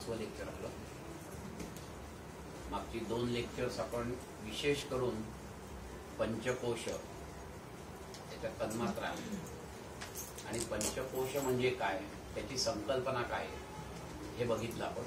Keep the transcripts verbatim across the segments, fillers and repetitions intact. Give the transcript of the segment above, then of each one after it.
पाचवं लेक्चर आपलं. मागची दोन लेक्चर्स आपण विशेष करून पंचकोश, त्याच्या तन्मात्रा आणि पंचकोश म्हणजे काय, त्याची संकल्पना काय हे बघितलं आपण.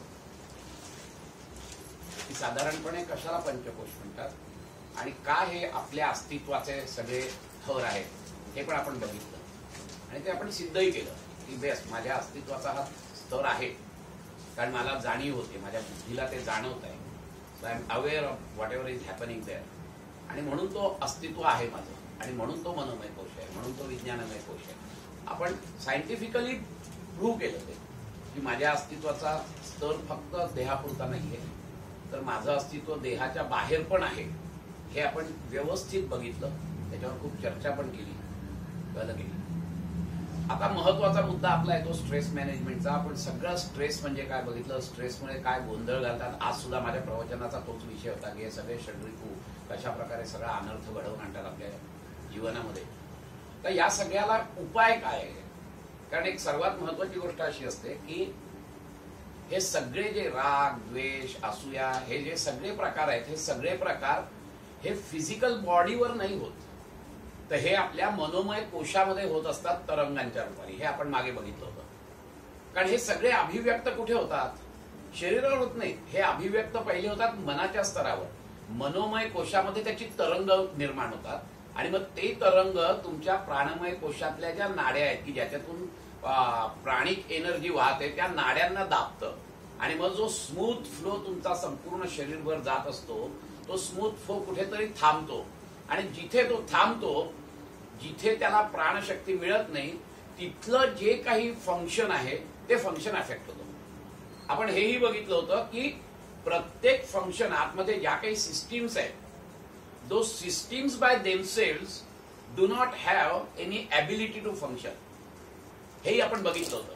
की साधारणपणे कशाला पंचकोश म्हणतात आणि काय हे आपल्या अस्तित्वाचे सगळे थर आहेत हे पण आपण बघितलं. आणि ते आपण सिद्धही केलं की बेस माझ्या अस्तित्वाचा हा स्तर आहे, कारण मला जाणीव होते, माझ्या बुद्धीला ते जाणवत आहे. So I am aware of whatever is happening there, आणि म्हणून तो अस्तित्व आहे माझं, आणि म्हणून तो मनोमय कोश आहे, म्हणून तो विज्ञानमय कोश आहे. आपण सायंटिफिकली प्रूव्ह केलं ते की माझ्या अस्तित्वाचा स्तर फक्त देहापुरता नाहीये, तर माझं अस्तित्व देहाच्या बाहेर पण आहे. हे आपण व्यवस्थित बघितलं, त्याच्यावर खूप चर्चा पण केली, कळलं केली. आता महत्वाचा मुद्दा आपला आहे तो स्ट्रेस मॅनेजमेंटचा. आपण सगळं स्ट्रेस म्हणजे काय बघितलं, स्ट्रेसमुळे काय गोंधळ घालतात. आज सुद्धा माझ्या प्रवचनाचा तोच विषय होता की हे सगळे षड्रिपू कशा प्रकारे सगळा अनर्थ घडवून आणतात आपल्या जीवनामध्ये. तर या सगळ्याला उपाय काय आहे? कारण एक सर्वात महत्वाची गोष्ट अशी असते की हे सगळे जे राग, द्वेष, असूया, हे जे सगळे प्रकार आहेत, हे सगळे प्रकार हे फिजिकल बॉडीवर नाही होत, तर हे आपल्या मनोमय कोशामध्ये होत असतात तरंगांच्या रूपाने. हे आपण मागे बघितलं होतं. कारण हे सगळे अभिव्यक्त कुठे होतात? शरीरावर होत नाही. हे अभिव्यक्त पहिले होतात मनाच्या स्तरावर. मनोमय कोशामध्ये त्याची तरंग निर्माण होतात, आणि मग ते तरंग तुमच्या प्राणमय कोशातल्या ज्या नाड्या आहेत की ज्याच्यातून प्राणिक एनर्जी वाहते त्या नाड्यांना दाबतं, आणि मग जो स्मूथ फ्लो तुमचा संपूर्ण शरीरभर जात असतो तो स्मूथ फ्लो कुठेतरी थांबतो, आणि जिथे तो थांबतो, जिथे त्याला प्राणशक्ती मिळत नाही, तिथलं जे काही फंक्शन आहे ते फंक्शन अफेक्ट होतं. आपण हेही बघितलं होतं की प्रत्येक फंक्शन आतमध्ये ज्या काही सिस्टीम्स आहेत, those systems by themselves do not have any ability to function. हेही आपण बघितलं होतं.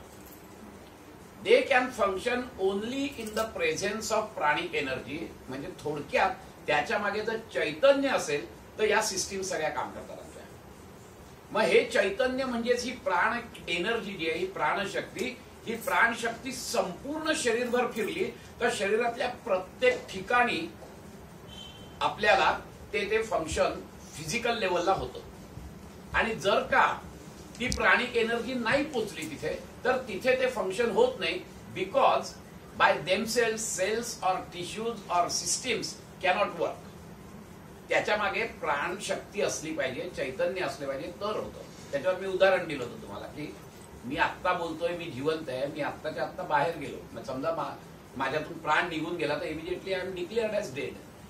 They can function only in the presence of pranic energy. म्हणजे थोडक्यात त्याच्या मागे जर चैतन्य असेल तर या सिस्टीम सगळ्या काम करतात आमच्या. मग हे चैतन्य म्हणजेच ही प्राण एनर्जी जी आहे, ही प्राणशक्ती, ही प्राणशक्ती संपूर्ण शरीरभर फिरली तर शरीरातल्या प्रत्येक ठिकाणी आपल्याला ते ते फंक्शन फिजिकल लेवलला होतं. आणि जर का ती प्राणिक एनर्जी नाही पोचली तिथे, तर तिथे ते फंक्शन होत नाही, because by themselves cells or tissues or systems cannot work. त्याच्या मागे प्राणशक्ती असली पाहिजे, चैतन्य असले पाहिजे, तर होतं. त्याच्यावर मी उदाहरण दिलं होतं तुम्हाला की मी आत्ता बोलतोय, मी जिवंत आहे, मी आत्ताच्या आत्ता बाहेर गेलो, मग समजा माझ्यातून प्राण निघून गेला तर immediately I am declared as dead.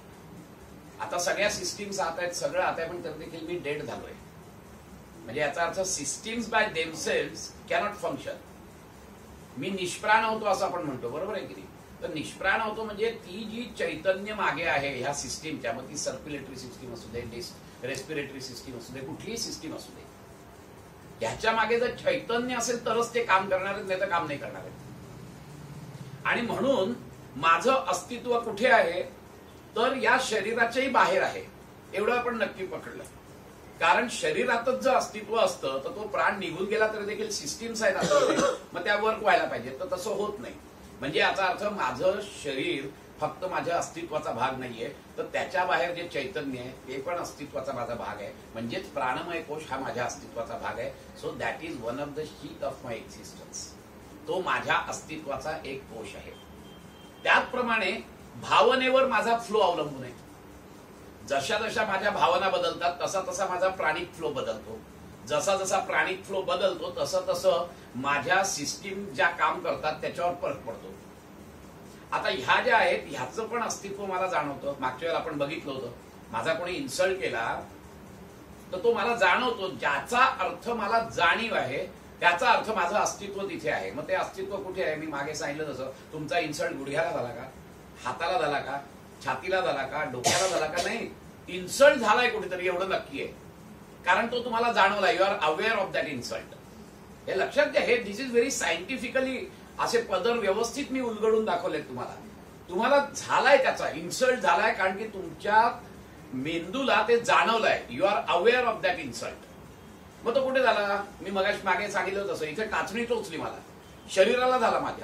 आता सगळ्या सिस्टीम्स आत आहेत, सगळं आत आहे, पण तर देखील मी डेड झालोय. म्हणजे याचा अर्थ systems by themselves cannot function. मी निष्प्राण होतो असं आपण म्हणतो, बरोबर आहे की नाही? तर निष्प्राण होतो म्हणजे ती जी चैतन्य मागे आहे ह्या सिस्टीमच्या, मग ती सर्क्युलेटरी सिस्टीम असू दे, रेस्पिरेटरी सिस्टीम असू दे, कुठलीही सिस्टीम असू दे, ह्याच्या मागे जर चैतन्य असेल तरच ते काम करणार आहेत, नाही तर काम नाही करणार आहेत. आणि म्हणून माझं अस्तित्व कुठे आहे तर या शरीराच्याही बाहेर आहे, एवढं आपण नक्की पकडलं. कारण शरीरातच जर अस्तित्व असतं तर तो प्राण निघून गेला तरी देखील सिस्टीम्स आहेत असं, मग त्या वर्क व्हायला पाहिजे, तर तसं होत नाही. म्हणजे याचा अर्थ माझं शरीर फक्त माझ्या अस्तित्वाचा भाग नाहीये, तर त्याच्या बाहेर जे चैतन्य आहे ते पण अस्तित्वाचा माझा भाग आहे. म्हणजेच प्राणमय कोश हा माझ्या अस्तित्वाचा भाग आहे. So that is one of the sheath of my existence. तो माझ्या अस्तित्वाचा एक कोश आहे. त्याचप्रमाणे भावनेवर माझा फ्लो अवलंबून आहे. जशा जशा माझ्या भावना बदलतात तसा तसा माझा प्राणिक फ्लो बदलतो. जसा जसा प्राणिक फ्लो बदलतो तसं तसं माझ्या सिस्टीम ज्या काम करतात त्याच्यावर फरक पडतो. आता ह्या ज्या आहेत ह्याचं पण अस्तित्व मला जाणवतं. मागच्या वेळेला आपण बघितलं होतं, माझा कोणी इन्सल्ट केला तर तो मला जाणवतो. ज्याचा अर्थ मला जाणीव आहे त्याचा अर्थ माझं अस्तित्व तिथे आहे. मग ते अस्तित्व कुठे आहे? मी मागे सांगितलं तसं, तुमचा इन्सल्ट गुडघ्याला झाला का, हाताला झाला का, छातीला झाला का, डोक्याला झाला का? नाही, इन्सल्ट झालाय कुठेतरी, एवढं नक्की आहे. कारण तो तुम्हाला जाणवला, you are aware of that insult. हे लक्षात घ्या. हे दिस इज व्हेरी सायंटिफिकली असे पदर व्यवस्थित मी उलगडून दाखवलेत तुम्हाला. तुम्हाला झालाय त्याचा इन्सल्ट झालाय, कारण की तुमच्या मेंदूला ते जाणवलंय. You are aware of that insult. मग तो कुठे झाला? मी मगाशी मागे सांगितलं तसं, इथे टाचणी टोचली मला, शरीराला झाला माझ्या.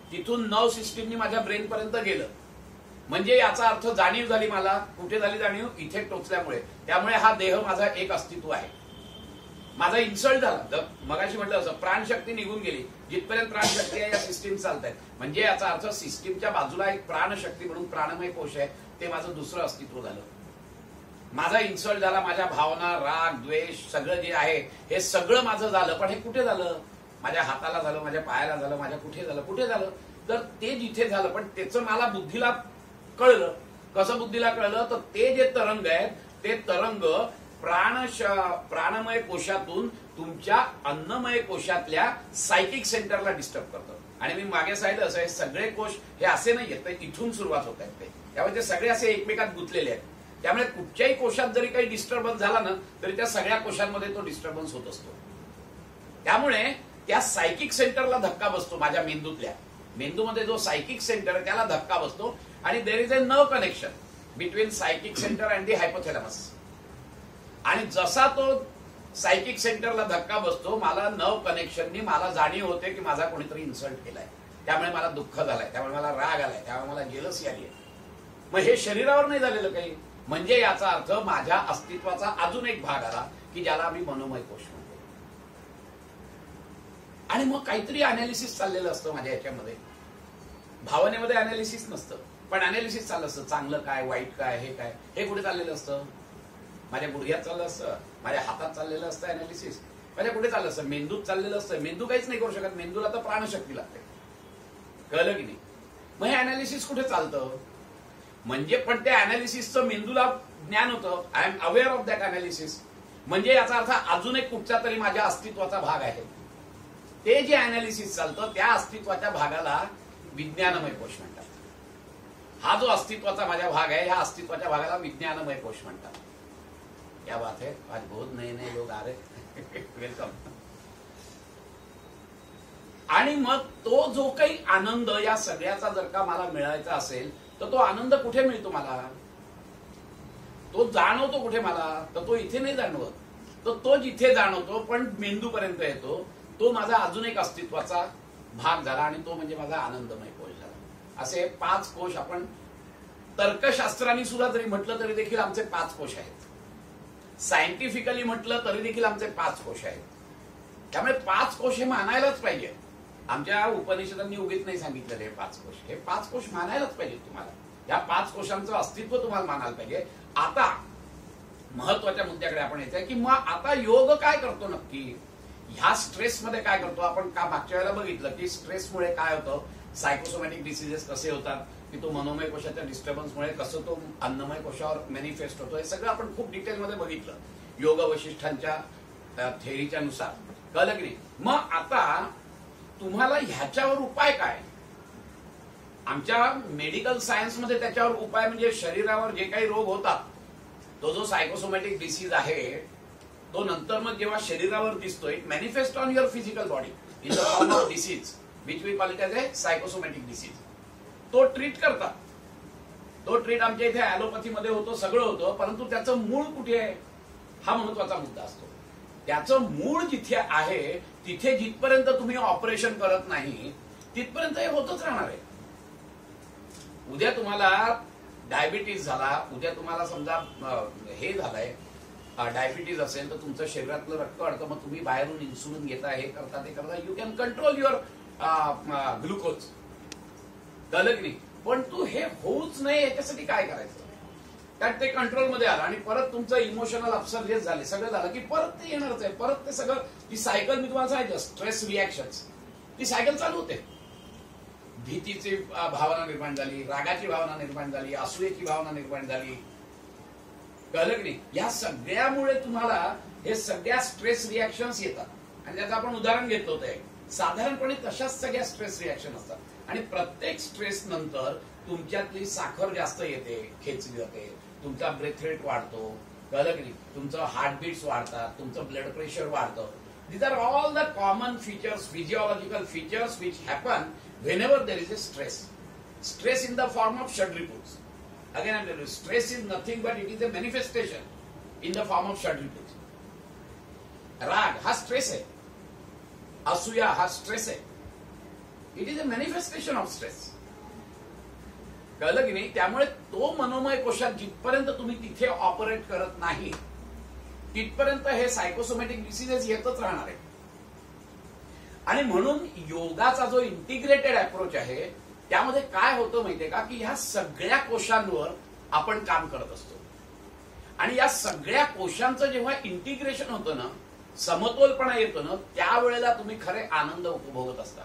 तिथून नर्व सिस्टीमनी माझ्या ब्रेन पर्यंत गेलं. म्हणजे याचा अर्थ जाणीव झाली मला. कुठे झाली जाणीव? इथे टोचल्यामुळे. त्यामुळे हा देह माझा एक अस्तित्व आहे. माझा इन्सल्ट झाला. मगाशी म्हटलं असं, प्राणशक्ती निघून गेली. जिथपर्यंत प्राणशक्ती आहे या सिस्टीम चालत आहेत. म्हणजे याचा अर्थ सिस्टीमच्या बाजूला एक प्राणशक्ती म्हणून प्राणमय कोश आहे, ते माझं दुसरं अस्तित्व झालं. माझा इन्सल्ट झाला. माझ्या भावना, राग, द्वेष सगळं जे आहे हे सगळं माझं झालं. पण हे कुठे झालं? माझ्या हाताला झालं, माझ्या पायाला झालं, माझ्या कुठे झालं? कुठे झालं? तर ते जिथे झालं, पण त्याचं मला बुद्धीला कळलं. कसं बुद्धीला कळलं? तर ते जे तरंग आहेत ते तरंग प्राण प्राणमय कोशातून तुमच्या अन्नमय कोशातल्या सायकिक सेंटरला डिस्टर्ब करतात. आणि मी मागे सांगितलं असं, हे सगळे कोश हे असे नाही आहेत, ते इथून सुरुवात होत आहेत. ते त्यामुळे ते सगळे असे एकमेकात गुंतलेले आहेत. त्यामुळे कुठच्याही कोशात जरी काही डिस्टर्बन्स झाला ना, तरी त्या सगळ्या कोशांमध्ये तो डिस्टर्बन्स होत असतो. त्यामुळे त्या सायकिक सेंटरला धक्का बसतो. माझ्या मेंदूतल्या मेंदूमध्ये जो सायकिक सेंटर आहे त्याला धक्का बसतो. आणि there is a nerve connection between psychic centre and the hypothalamus. आणि जसा तो सायकिक सेंटरला धक्का बसतो, मला नर्व कनेक्शननी मला जाणीव होते की माझा कोणीतरी इन्सल्ट केलाय. त्यामुळे मला दुःख झालंय, त्यामुळे मला राग आलाय, त्यामुळे मला जेलसी आली आहे. मग हे शरीरावर नाही झालेलं काही. म्हणजे याचा अर्थ माझ्या अस्तित्वाचा अजून एक भाग आला की ज्याला आम्ही मनोमय कोश म्हणतो. आणि मग काहीतरी अनालिसिस चाललेलं असतं माझ्या याच्यामध्ये. भावनेमध्ये अनालिसिस नसतं, पण अनालिसिस चाललं असतं. चांगलं काय, वाईट काय, हे काय, हे कुठे चाललेलं असतं? माझ्या गुडघ्यात चाललं असतं, माझ्या हातात चाललेलं असतं अनालिसिस. माझ्या कुठे चाललं असतं? मेंदूत चाललेलं असतं. मेंदू काहीच नाही करू शकत. मेंदूला तर प्राणशक्ती लागते. कळलं की नाही? मग हे अनालिसिस कुठे चालतं? म्हणजे पण त्या अनालिसिसचं मेंदूला ज्ञान होतं. I am aware of that analysis. म्हणजे याचा अर्थ अजून एक कुठचा तरी माझ्या अस्तित्वाचा भाग आहे. ते जे अनालिसिस चालतं त्या अस्तित्वाच्या भागाला विज्ञानमय कोश म्हणतात. हा जो अस्तित्वाचा माझा भाग आहे, ह्या अस्तित्वाच्या भागाला विज्ञानमय कोश म्हणतात. क्या बात है, आज बहुत नए नए लोग आ रहे. वेलकम. आणि मग तो जो काही आनंद या सगळ्याचा जर का मला मिळायचा असेल, तर तो आनंद कुठे मिळतो मला? तो जाणवतो कुठे मला? तर तो इथे नाही जाणवत. तर तो जिथे जाणवतो पण मेंदूपर्यंत येतो, तो माझा अजून एक अस्तित्वाचा भाग झाला. आणि तो म्हणजे माझा आनंदमय कोश झाला. असे पाच कोश आपण तर्कशास्त्राने सुद्धा जरी म्हटलं तरी देखील आमचे पाच कोश आहेत. सायंटिफिकली म्हटलं तरी देखील आमचे पाच कोश आहेत. त्यामुळे पाच कोश हे मानायलाच पाहिजे. आमच्या उपनिषदांनी उगीच नाही सांगितलेले हे पाच कोश. हे पाच कोश मानायलाच पाहिजे तुम्हाला. या पाच कोशांचं अस्तित्व तुम्हाला मानायला पाहिजे. आता महत्वाच्या मुद्द्याकडे आपण येतोय की मग आता योग काय करतो नक्की? ह्या स्ट्रेसमध्ये काय करतो आपण? का मागच्या वेळेला बघितलं की स्ट्रेसमुळे काय होतं, सायकोसोमॅटिक डिसिजेस कसे होतात, की तो मनोमय कोशाच्या डिस्टर्बन्समुळे कसं तो अन्नमय कोशावर मॅनिफेस्ट होतो, हे सगळं आपण खूप डिटेलमध्ये बघितलं योग वशिष्ठांच्या थेअरीच्या नुसार. कळलं की नाही? मग आता तुम्हाला ह्याच्यावर उपाय काय? आमच्या मेडिकल सायन्समध्ये त्याच्यावर उपाय म्हणजे शरीरावर जे काही रोग होतात, तो जो सायकोसोमॅटिक डिसीज आहे तो नंतर मग जेव्हा शरीरावर दिसतो, it manifest on your physical body in the form of disease which we call it as a psychosomatic disease. तो ट्रीट करतात. तो ट्रीट आमच्या इथे ॲलोपॅथीमध्ये होतो, सगळं होतं. परंतु त्याचं मूळ कुठे आहे हा महत्वाचा मुद्दा असतो. त्याचं मूळ जिथे आहे तिथे जिथपर्यंत तुम्ही ऑपरेशन करत नाही तिथपर्यंत हे होतच राहणार आहे. उद्या तुम्हाला डायबिटीज झाला, उद्या तुम्हाला समजा हे झालंय डायबिटीज असेल, तर तुमचं शरीरातलं रक्त अडतं, मग तुम्ही बाहेरून इन्सुलिन घेता, हे करता, ते करता. You can control your glucose. कळलं की नाही? पण तू हे होऊच नाही याच्यासाठी काय करायचं? त्यात ते कंट्रोलमध्ये आलं आणि परत तुमचं इमोशनल अपसर्जेस झाले, सगळं झालं की परत ते येणारच आहे. परत ते सगळं ती सायकल मी तुम्हाला सांगितलं, स्ट्रेस रिॲक्शन्स, ती सायकल चालू होते. भीतीची भावना निर्माण झाली, रागाची भावना निर्माण झाली, असूयेची भावना निर्माण झाली. कळलं की नाही? या सगळ्यामुळे तुम्हाला हे सगळ्या स्ट्रेस रिॲक्शन्स येतात. आणि त्याचं आपण उदाहरण घेतलं होतं. साधारणपणे तशाच सगळ्या स्ट्रेस रिॲक्शन असतात. आणि प्रत्येक स्ट्रेस नंतर तुमच्यातली साखर जास्त येते, खेचली जाते, तुमचा ब्रेथ रेट वाढतो. कळलं की नाही? तुमचं हार्टबीट्स वाढतात, तुमचं ब्लड प्रेशर वाढतं. These are all the common features, physiological features which happen whenever there is a stress. Stress in the form of Shadriputs. Again, I'm telling you, stress is nothing but it is a manifestation in the form of Shadriputs. राग हा stress आहे, असूया हा stress आहे. It is a manifestation of stress. कळलं की नाही? त्यामुळे तो मनोमय कोशात जिथपर्यंत तुम्ही तिथे ऑपरेट करत नाही तिथपर्यंत हे सायकोसोमॅटिक डिसीजेस येतच राहणार आहे. आणि म्हणून योगाचा जो इंटिग्रेटेड अप्रोच आहे त्यामध्ये काय होतं माहितीये का, की ह्या सगळ्या कोशांवर आपण काम करत असतो. आणि या सगळ्या कोशांचं जेव्हा इंटिग्रेशन होतं ना, समतोलपणा येतो ना, त्यावेळेला तुम्ही खरे आनंद उपभोगत असता.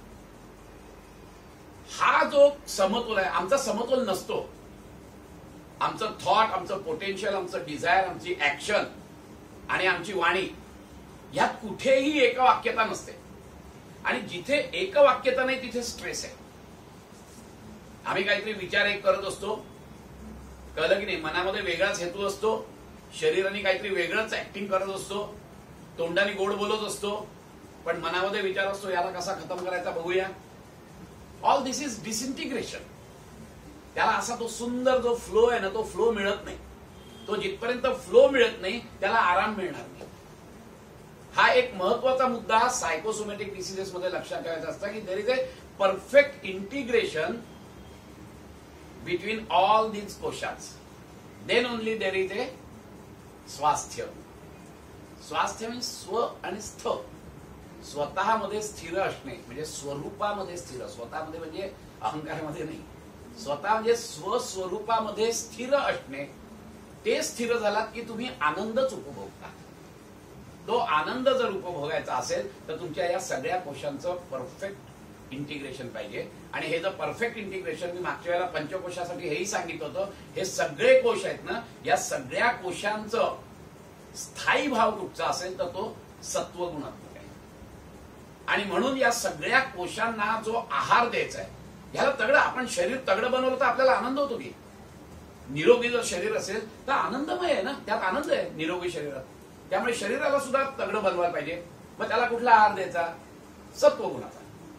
हा जो समतोल आहे, आमचा समतोल नसतो. आमचं थॉट, आमचं पोटेन्शियल, आमचं डिझायर, आमची ऍक्शन आणि आमची वाणी यात कुठेही एकवाक्यता नसते. आणि जिथे एकवाक्यता नाही तिथे स्ट्रेस आहे. आम्ही काहीतरी विचार एक करत असतो, कळलं की नाही? मनामध्ये वेगळाच हेतू असतो, शरीराने काहीतरी वेगळंच ऍक्टिंग करत असतो, तोंडाने गोड बोलत असतो, पण मनामध्ये विचार असतो याला कसा खतम करायचा बघूया. All this is disintegration. त्याला असा तो सुंदर जो फ्लो आहे ना, तो फ्लो मिळत नाही. तो जिथपर्यंत फ्लो मिळत नाही त्याला आराम मिळणार नाही. हा एक महत्वाचा मुद्दा सायकोसोमॅटिक डिसीजेस मध्ये लक्षात ठेवायचा असता, की there is a perfect integration between all these koshas. Then only there is a swasthya. स्वास्थ्य म्हणजे स्व आणि स्थ. स्वतःमध्ये स्थिर असणे म्हणजे स्वरूपामध्ये स्थिर. स्वतःमध्ये म्हणजे अहंकारामध्ये नाही. स्वतः म्हणजे स्वस्वरूपामध्ये स्थिर असणे. ते स्थिर झालात की तुम्ही आनंदच उपभोगता. तो आनंद जर उपभोगायचा असेल तर तुमच्या या सगळ्या कोशांचं परफेक्ट इंटिग्रेशन पाहिजे. आणि हे जर परफेक्ट इंटिग्रेशन, मी मागच्या वेळेला पंचकोशासाठी हेही सांगितलं होतं, हे सगळे कोश आहेत ना, या सगळ्या कोशांचं स्थायी भाव कुठचा असेल तर तो सत्वगुणात्मक आहे. आणि म्हणून या सगळ्या कोशांना जो आहार द्यायचा आहे, ह्याला तगडं, आपण शरीर तगडं बनवलं तर आपल्याला आनंद होतो की. निरोगी जर शरीर असेल तर आनंदमय आहे ना, त्यात आनंद आहे निरोगी शरीरात. त्यामुळे शरीराला सुद्धा तगडं बनवायला पाहिजे. मग त्याला कुठला आहार द्यायचा? सत्वगुणाचा.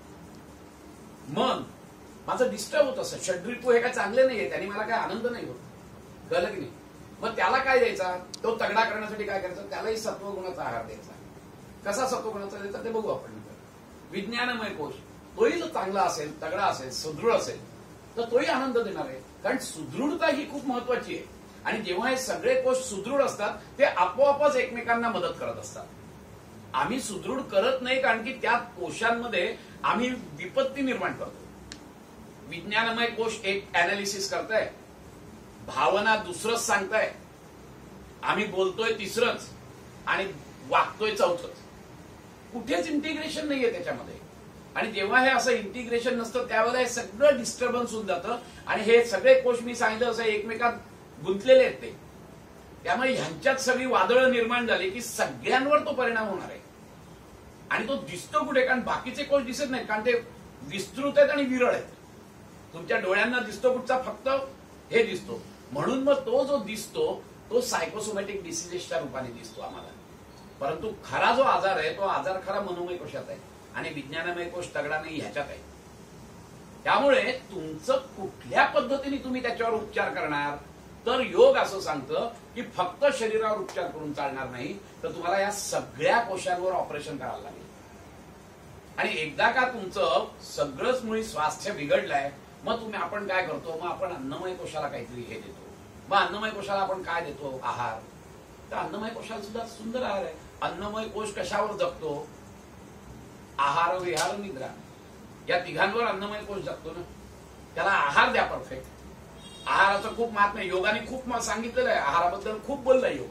मन माझं डिस्टर्ब होत असं, षड्रिपू हे काय चांगले नाहीये, त्यांनी मला काय आनंद नाही होत, कळलं की नाही? मग त्याला काय द्यायचा? तो तगडा करण्यासाठी काय करायचं? त्यालाही सत्वगुणाचा आहार द्यायचा. कसा सत्वगुणाचा द्यायचा ते बघू आपण. विज्ञानमय कोश, तोही जर चांगला असेल, तगडा असेल, सुदृढ असेल तर तोही आनंद देणार आहे. कारण सुदृढता ही खूप महत्वाची आहे. आणि जेव्हा हे सगळे कोश सुदृढ असतात ते आपोआपच एकमेकांना मदत करत असतात. आम्ही सुदृढ करत नाही कारण की त्या कोशांमध्ये आम्ही विपत्ती निर्माण करतो. विज्ञानमय कोश एक अनालिसिस करताय, भावना दुसरंच सांगताय, आम्ही बोलतोय तिसरंच आणि वागतोय चौथंच. कुठेच इंटिग्रेशन नाहीये त्याच्यामध्ये. आणि जेव्हा हे असं इंटिग्रेशन नसतं त्यावेळेला हे सगळं डिस्टर्बन्स होऊन जातं. आणि हे सगळे कोश मी सांगितलं असं एकमेकात गुंतलेले आहेत ते. त्यामुळे ह्यांच्यात सगळी वादळं निर्माण झाली की सगळ्यांवर तो परिणाम होणार आहे. आणि तो दिसतो कुठे? कारण बाकीचे कोश दिसत नाहीत, कारण ते विस्तृत आहेत आणि विरळ आहेत. तुमच्या डोळ्यांना दिसतो कुठचा? फक्त हे दिसतो. म्हणून मग तो जो दिसतो तो सायकोसोमॅटिक डिसीजेसच्या रूपाने दिसतो आम्हाला. परंतु खरा जो आजार आहे तो आजार खरा मनोमय कोशात आहे आणि विज्ञानमय कोश तगडा नाही ह्याच्यात आहे. त्यामुळे तुमचं कुठल्या पद्धतीने तुम्ही त्याच्यावर उपचार करणार, तर योग असं सांगतं की फक्त शरीरावर उपचार करून चालणार नाही, तर तुम्हाला या सगळ्या कोशांवर ऑपरेशन करायला लागेल. आणि एकदा का तुमचं सगळंच मुळी स्वास्थ्य बिघडलंय, मग तुम्ही आपण काय करतो? मग आपण अन्नमय कोशाला काहीतरी हे देतो. मग अन्नमय कोशाला आपण काय देतो? आहार. तर अन्नमय कोशाला सुद्धा सुंदर आहार आहे. अन्नमय कोश कशावर जगतो? आहार, विहार, निद्रा या तिघांवर अन्नमय कोश जगतो ना. त्याला आहार द्या परफेक्ट. आहाराचं खूप महात्म्य आहे. योगाने खूप सांगितलेलं आहे. आहाराबद्दल खूप बोललाय योग.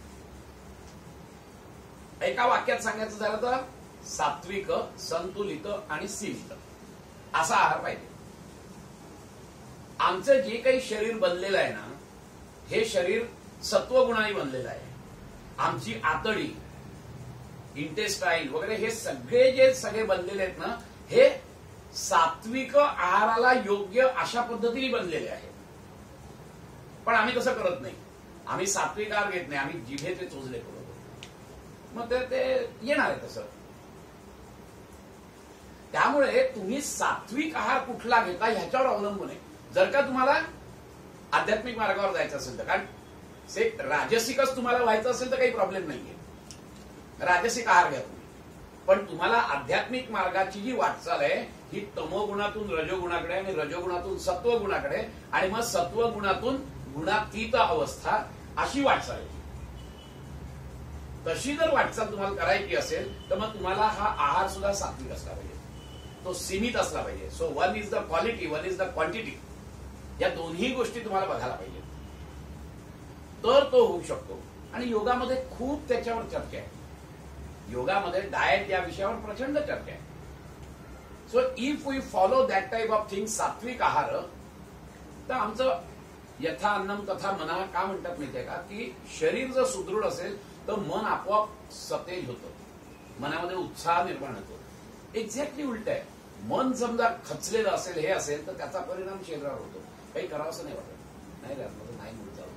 एका वाक्यात सांगायचं झालं तर सात्विक, संतुलित आणि सीमित असा आहार पाहिजे. आमचं जे काही शरीर बनलेलं आहे ना, हे शरीर सत्वगुणाने बनलेलं आहे. आमची आतडी, इंटेस्टाईन वगैरे हे सगळे जे सगळे बनलेले आहेत ना, हे सात्विक आहाराला योग्य अशा पद्धतीने बनलेले आहेत. पण आम्ही तसं करत नाही. आम्ही सात्विक आहार घेत नाही, आम्ही जिभेचे चोचले करतो. मग ते येणार आहे तसं. त्यामुळे तुम्ही सात्विक आहार कुठला घेता ह्याच्यावर अवलंबून आहे. जर का तुम्हाला आध्यात्मिक मार्गावर जायचं असेल तर, कारण राजसिकच तुम्हाला व्हायचं असेल तर काही प्रॉब्लेम नाहीये. राजसिक आहार घ्या तुम्ही. पण तुम्हाला आध्यात्मिक मार्गाची जी वाटचाल आहे ही तमोगुणातून रजोगुणाकडे आणि रजोगुणातून सत्वगुणाकडे आणि मग सत्वगुणातून गुणातीत अवस्था अशी वाटचाल आहे. तशी जर वाटचाल तुम्हाला करायची असेल तर मग तुम्हाला हा आहार सुद्धा सात्विक असला पाहिजे, तो सीमित असला पाहिजे. So one is the quality, one is the quantity. या दोन्ही गोष्टी तुम्हाला बघायला पाहिजे, तर तो होऊ शकतो. आणि योगामध्ये खूप त्याच्यावर चर्चा आहे. योगामध्ये डाएट या विषयावर प्रचंड चर्चा आहे. So if we follow that type of thing, सात्विक आहार, तर आमचं यथा अन्नम तथा मना का म्हणतात माहितीये का, की शरीर जर सुदृढ असेल तर मन आपोआप सतेज होतं, मनामध्ये उत्साह निर्माण होतो. एक्झॅक्टली उलट आहे. मन समजा खचलेलं असेल, हे असेल, तर त्याचा परिणाम शरीरावर होतो. काही करावं असं नाही वाटत, नाही राहत नाही म्हणून चालू.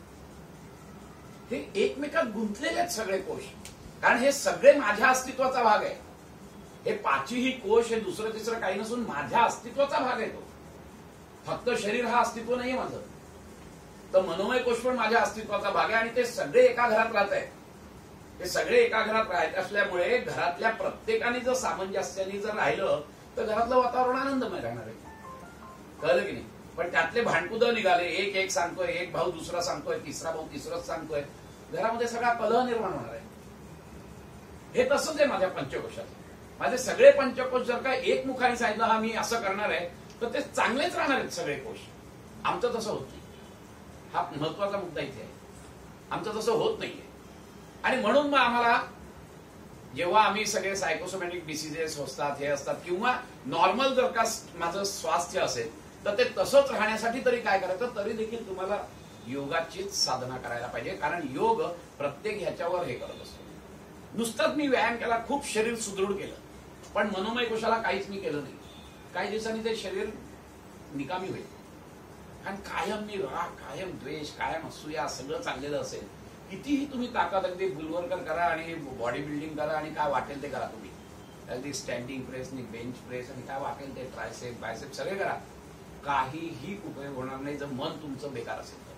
हे एकमेकात गुंतलेले आहेत सगळे कोश, कारण हे सगळे माझ्या अस्तित्वाचा भाग आहे. हे पाचही कोश हे दुसरं तिसरं काही नसून माझ्या अस्तित्वाचा भाग आहे. तो फक्त शरीर हा अस्तित्व नाहीये माझं, तर मनोमय कोश पण माझ्या अस्तित्वाचा भाग आहे. आणि ते सगळे एका घरात राहत आहेत. ते सगळे एका घरात राहत असल्यामुळे घरातल्या प्रत्येकाने जर सामंजस्याने जर राहिलं तर घरातलं वातावरण आनंदमय राहणार आहे. कळलं की नाही? पण त्यातले भांडकुदं निघाले, एक एक सांगतोय, एक भाऊ दुसरा सांगतोय, तिसरा भाऊ तिसरंच सांगतोय, घरामध्ये सगळा कलह निर्माण होणार आहे. हे तसंच आहे माझ्या पंचकोशाचं. माझे सगळे पंचकोश जर का एक मुखाने सांगितलं हा मी असं करणार आहे तर ते चांगलेच राहणार आहेत सगळे कोश. आमचं तसं होत नाही. हा महत्वाचा मुद्दा इथे आहे. आमचं तसं होत नाहीये. आणि म्हणून मग आम्हाला जेव्हा आम्ही सगळे सायकोसोमॅटिक डिसिजेस असतात, हे असतात, किंवा नॉर्मल जर का माझं स्वास्थ्य असेल तर ते तसंच राहण्यासाठी तरी काय करायचं, तरी देखील तुम्हाला योगाचीच साधना करायला पाहिजे. कारण योग प्रत्येक ह्याच्यावर हे करत असतो. नुसतंच मी व्यायाम केला, खूप शरीर सुदृढ केलं, पण मनोमय कोशाला काहीच मी केलं नाही, काही दिवसांनी ते शरीर निकामी होईल. कारण कायम मी राग, कायम द्वेष, कायम असूया सगळं चाललेलं असेल. कितीही तुम्ही ताकद अगदी बुलवर्कर करा आणि बॉडी बिल्डिंग करा आणि काय वाटेल ते करा, तुम्ही अगदी स्टँडिंग प्रेस आणि बेंच प्रेस आणि काय वाटेल ते ट्रायसेप बायसेप सगळे करा, काहीही उपयोग होणार नाही जर मन तुमचं बेकार असेल तर.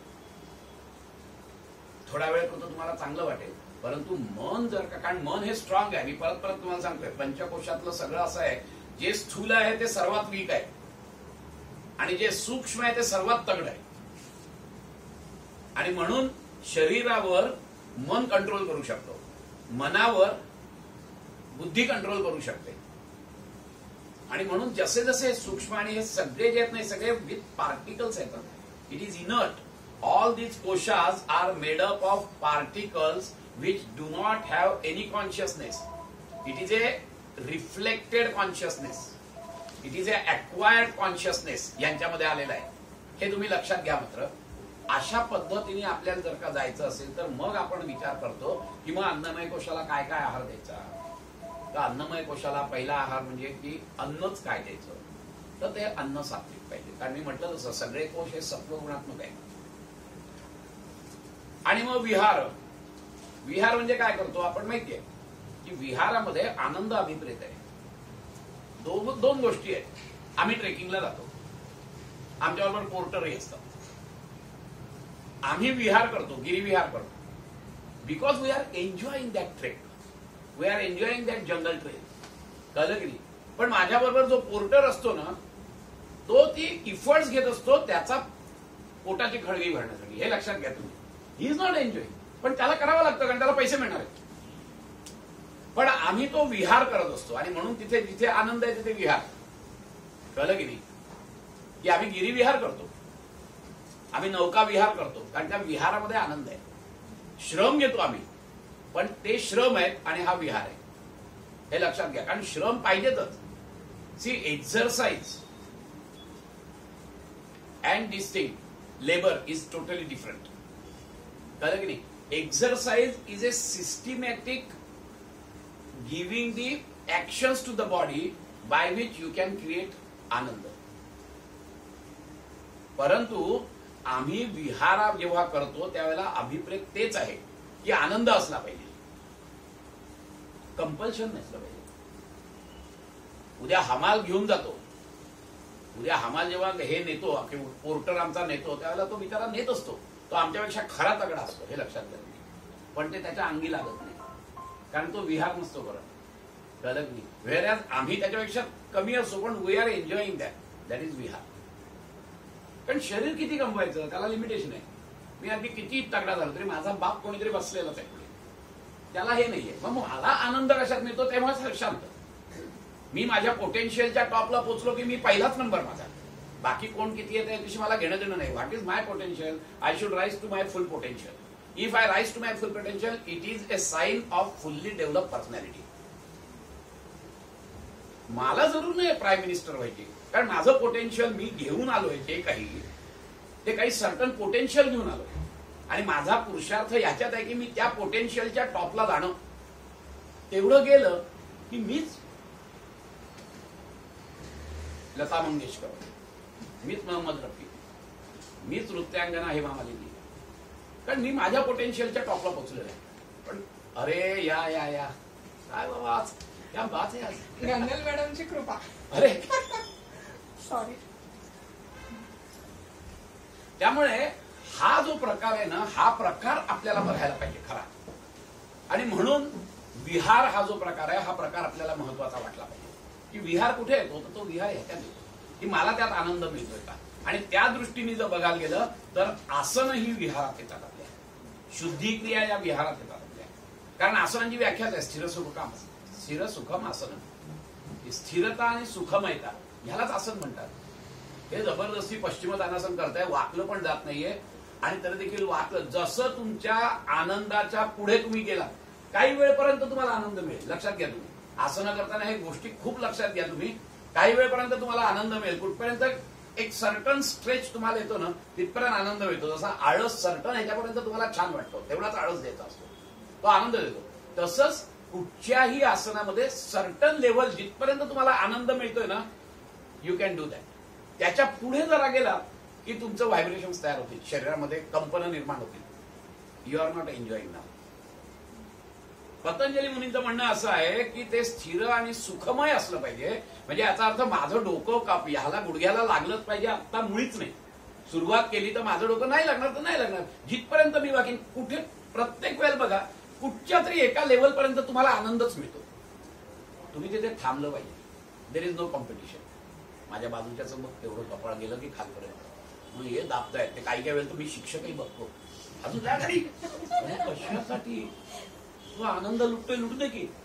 थोडा वेळ करतो तुम्हाला चांगलं वाटेल, परंतु मन जर का, कारण मन हे स्ट्रॉंग आहे. मी परत परत तुम्हाला सांगतोय, पंचकोशातलं सगळं असं आहे, जे स्थूल आहे ते सर्वात वीक आहे आणि जे सूक्ष्म आहे ते सर्वात तगड आहे. आणि म्हणून शरीरावर मन कंट्रोल करू शकतो, मनावर बुद्धी कंट्रोल करू शकते. आणि म्हणून जसे जसे सूक्ष्म आणि हे सगळे जे आहेत नाही, सगळे विथ पार्टिकल्स आहेत. It is inert. All these koshas are made up of particles which do not have any consciousness. It is a reflected consciousness. It is a acquired consciousness यांच्यामध्ये आलेला आहे. हे तुम्ही लक्षात घ्या. मात्र अशा पद्धतीने आपल्याला जर का जायचं असेल तर मग आपण विचार करतो की मग अन्नमय कोशाला काय काय आहार द्यायचा. तर अन्नमय कोशाला पहिला आहार म्हणजे की अन्नच काय द्यायचं, तर ते अन्न सात्विक पाहिजे. कारण मी म्हटलं तसं सगळे कोश हे सत्वगुणात्मक आहे. आणि मग विहार. विहार म्हणजे काय करतो आपण माहितीये की विहारामध्ये आनंद अभिप्रेत आहे. दोन दोन गोष्टी आहेत. आम्ही ट्रेकिंगला जातो, आमच्याबरोबर पोर्टरही असतात. आम्ही विहार करतो, गिरिविहार करतो, because we are enjoying that trek, we are enjoying that jungle trail. कळलं की नाही? पण माझ्याबरोबर जो पोर्टर असतो ना, तो ती इफर्ट्स घेत असतो त्याचा पोटाची खळगी भरण्यासाठी. हे लक्षात घ्या तुम्ही. ही इज नॉट एन्जॉईंग, पण त्याला करावं लागतं कारण त्याला पैसे मिळणार आहेत. पण आम्ही तो विहार करत असतो आणि म्हणून तिथे जिथे आनंद आहे तिथे विहार. कळलं की नाही? की आम्ही गिरिविहार करतो, आम्ही नौका विहार करतो, कारण त्या विहारामध्ये आनंद आहे. श्रम घेतो आम्ही, पण ते श्रम आहेत आणि हा विहार आहे. हे लक्षात घ्या, कारण श्रम पाहिजेतच. See, exercise and this thing labour is totally different. कळलं की नाही? Exercise is a systematic giving the actions to the body by which you can create आनंद. परंतु आम्ही विहार जेव्हा करतो त्यावेळेला अभिप्रेत तेच आहे की आनंद असला पाहिजे, कंपल्शन नसलं पाहिजे. उद्या हमाल घेऊन जातो, उद्या हमाल जेव्हा हे नेतो, पोर्टर आमचा नेतो, त्यावेळेला तो बिचारा नेत असतो, तो आमच्यापेक्षा खरा तगडा असतो. हे लक्षात घ्या. पण ते त्याच्या अंगी लागत नाही कारण तो विहार नसतो करत. कळलं की व्हेअर ॲज आम्ही त्याच्यापेक्षा कमी असू पण we are enjoying that that is vihar. कारण शरीर किती कमवायचं त्याला लिमिटेशन आहे. मी अगदी किती तगडा झालो तरी माझा बाप कोणीतरी बसलेलाच आहे पुढे, त्याला हे नाहीये. मग मला आनंद कशात मिळतो तेव्हाच शांत. मी माझ्या पोटेन्शियलच्या टॉपला पोहोचलो की मी पहिलाच नंबर माझा. बाकी कोण किती आहे त्याविषयी मला घेणं देणं नाही. What is my potential, I should rise to my full potential. If I rise to my full potential it is a sign of fully develop personality. मला जरूर नाही प्राईम मिनिस्टर व्हायची, कारण माझं पोटेन्शियल मी घेऊन आलोय जे काही ते काही सर्टन पोटेन्शियल घेऊन आलोय. आणि माझा पुरुषार्थ याच्यात आहे की मी त्या पोटेन्शियलच्या टॉपला जाणं. तेवढं गेलं की मीच लता मंगेशकर, मीच मोहम्मद रफी, मीच नृत्यांगना हेमा मालिनी, कारण मी माझ्या पोटेन्शियलच्या टॉपला पोहोचलेलो आहे. पण अरे या या या काय बाबा आज क्या बात आहे आज. गंगल मॅडमची कृपा. अरे सॉरी. त्यामुळे हा जो प्रकार आहे ना हा प्रकार आपल्याला बघायला पाहिजे खरा. आणि म्हणून विहार हा जो प्रकार आहे हा प्रकार आपल्याला महत्वाचा वाटला पाहिजे. की विहार कुठे येतो तर तो विहार ह्याच्यात येतो की मला त्यात आनंद मिळतोय का. आणि त्या दृष्टीने जर बघायला गेलं तर आसन ही विहारात येतात आपल्या, शुद्धिक्रिया या विहारात येतात आपल्या. कारण आसनांची व्याख्याच आहे स्थिर सुखम. स्थिर सुखम आसन, स्थिरता आणि सुखमयता ह्यालाच आसन म्हणतात. हे जबरदस्ती पश्चिमोत्तानासन करताय, वाकलं पण जात नाहीये. आणि तरी देखील वाकलं जसं तुमच्या आनंदाच्या पुढे तुम्ही गेला काही वेळपर्यंत तुम्हाला आनंद मिळेल. लक्षात घ्या तुम्ही आसनं करताना हे गोष्टी खूप लक्षात घ्या तुम्ही. काही वेळपर्यंत तुम्हाला आनंद मिळेल, कुठपर्यंत एक सर्टन स्ट्रेच तुम्हाला येतो ना तिथपर्यंत आनंद मिळतो. जसा आळस सर्टन ह्याच्यापर्यंत तुम्हाला छान वाटतो तेवढाच आळस द्यायचा असतो, तो आनंद देतो. तसंच कुठच्याही आसनामध्ये सर्टन लेव्हल जिथपर्यंत तुम्हाला आनंद मिळतोय ना यू कॅन डू दॅट. त्याच्या पुढे जरा गेला की तुमचं व्हायब्रेशन्स तयार होतील, शरीरामध्ये कंपन निर्माण होतील. You are not enjoying now. Patanjali मुनींचं म्हणणं असं आहे की ते स्थिर आणि सुखमय असलं पाहिजे. म्हणजे याचा अर्थ माझं डोकं काप ह्याला गुडघ्याला लागलंच पाहिजे आता मुळीच नाही. सुरुवात केली तर माझं डोकं नाही लागणार तर नाही लागणार. जिथपर्यंत मी वाकीन कुठे प्रत्येक वेळेला बघा कुठच्या तरी एका लेवलपर्यंत तुम्हाला आनंदच मिळतो. तुम्ही तिथे थांबलं पाहिजे. There is no competition. माझ्या बाजूच्या समोर तेवढं कपाळ गेलं की खालपर्यंत मग हे दाबतायत ते काही काही वेळेला तुम्ही शिक्षकही बघतो अजून त्या घरी कशासाठी तो आनंद लुटतोय लुटू दे की.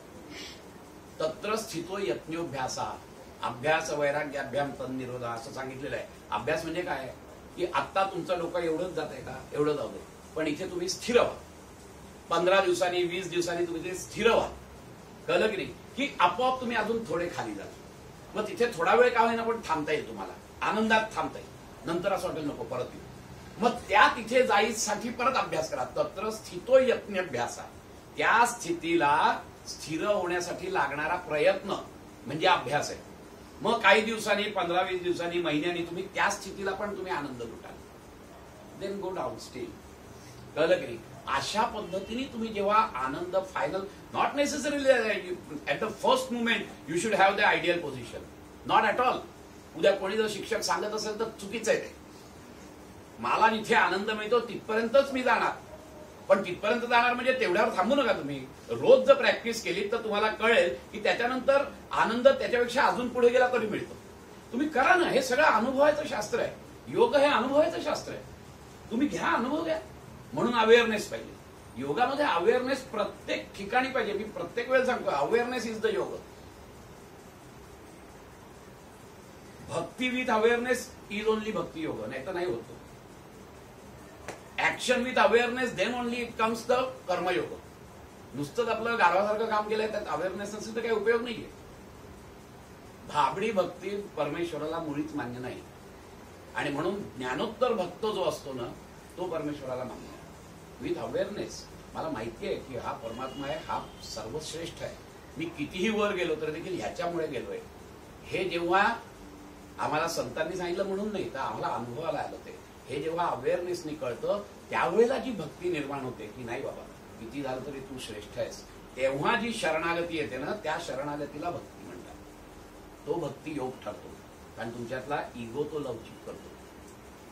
तत्र स्थितो यज्ञोभ्यासा अभ्यास वैराग्याभ्याम तन्निरोधा असं सांगितलेलं आहे. अभ्यास म्हणजे काय की आता तुमचं डोकं एवढंच जात आहे का एवढं जाऊ दे, पण इथे तुम्ही स्थिर व्हा. पंधरा दिवसांनी वीस दिवसांनी तुम्ही ते स्थिर व्हा. कळलं की नाही की आपोआप तुम्ही अजून थोडे खाली जाल. मग तिथे थोडा वेळ का होईना पण थांबता येईल तुम्हाला, आनंदात थांबता येईल. नंतर असं वाटेल नको परत येईल. मग त्या तिथे जायसाठी परत अभ्यास करा. तत्र स्थितो यज्ञोभ्यासा. त्या स्थितीला स्थिर होण्यासाठी लागणारा प्रयत्न म्हणजे अभ्यास आहे. मग काही दिवसांनी पंधरा वीस दिवसांनी महिन्यांनी तुम्ही त्या स्थितीला पण तुम्ही आनंद लुटाल. Then go down still. कळलं की नाही. अशा पद्धतीने तुम्ही जेव्हा आनंद final not necessarily at the first moment you should have the ideal position, not at all. उद्या कोणी जर शिक्षक सांगत असेल तर चुकीचं आहे ते. मला जिथे आनंद मिळतो तिथपर्यंतच मी जाणार, पण तिथपर्यंत जाणार म्हणजे तेवढ्यावर थांबू नका तुम्ही. रोज जर प्रॅक्टिस केली तर तुम्हाला कळेल की त्याच्यानंतर आनंद त्याच्यापेक्षा अजून पुढे गेला तरी मिळतो. तुम्ही करा ना. हे सगळं अनुभवाचं शास्त्र आहे. योग हे अनुभवाचं शास्त्र आहे. तुम्ही घ्या, अनुभव घ्या. म्हणून अवेअरनेस पाहिजे. योगामध्ये अवेअरनेस प्रत्येक ठिकाणी पाहिजे. मी प्रत्येक वेळेला सांगतो awareness is the yoga. Bhakti with awareness is only bhakti yoga, नाही तर नाही होतो. Action with awareness then only it comes the karmayoga. नुसतंच आपलं गारवासारखं काम केलंय त्यात अवेअरनेस नसेल तर काही उपयोग नाहीये. भाबडी भक्ती परमेश्वराला मुळीच मान्य नाही. आणि म्हणून ज्ञानोत्तर भक्त जो असतो ना तो परमेश्वराला मान्य आहे. विथ अवेअरनेस मला माहिती आहे की हा परमात्मा आहे, हा सर्वश्रेष्ठ आहे. मी कितीही वर गेलो तर देखील ह्याच्यामुळे गेलोय. हे जेव्हा आम्हाला संतांनी सांगितलं म्हणून नाही तर आम्हाला अनुभवाला आलं ते. हे जेव्हा अवेअरनेसनी कळतं त्यावेळेला जी भक्ती निर्माण होते की नाही बाबा किती झालं तरी तू श्रेष्ठ आहेस, तेव्हा जी शरणागती येते ना त्या शरणागतीला भक्ती म्हणतात. तो भक्ती योग ठरतो. कारण तुमच्यातला इगो तो लवचिक करतो.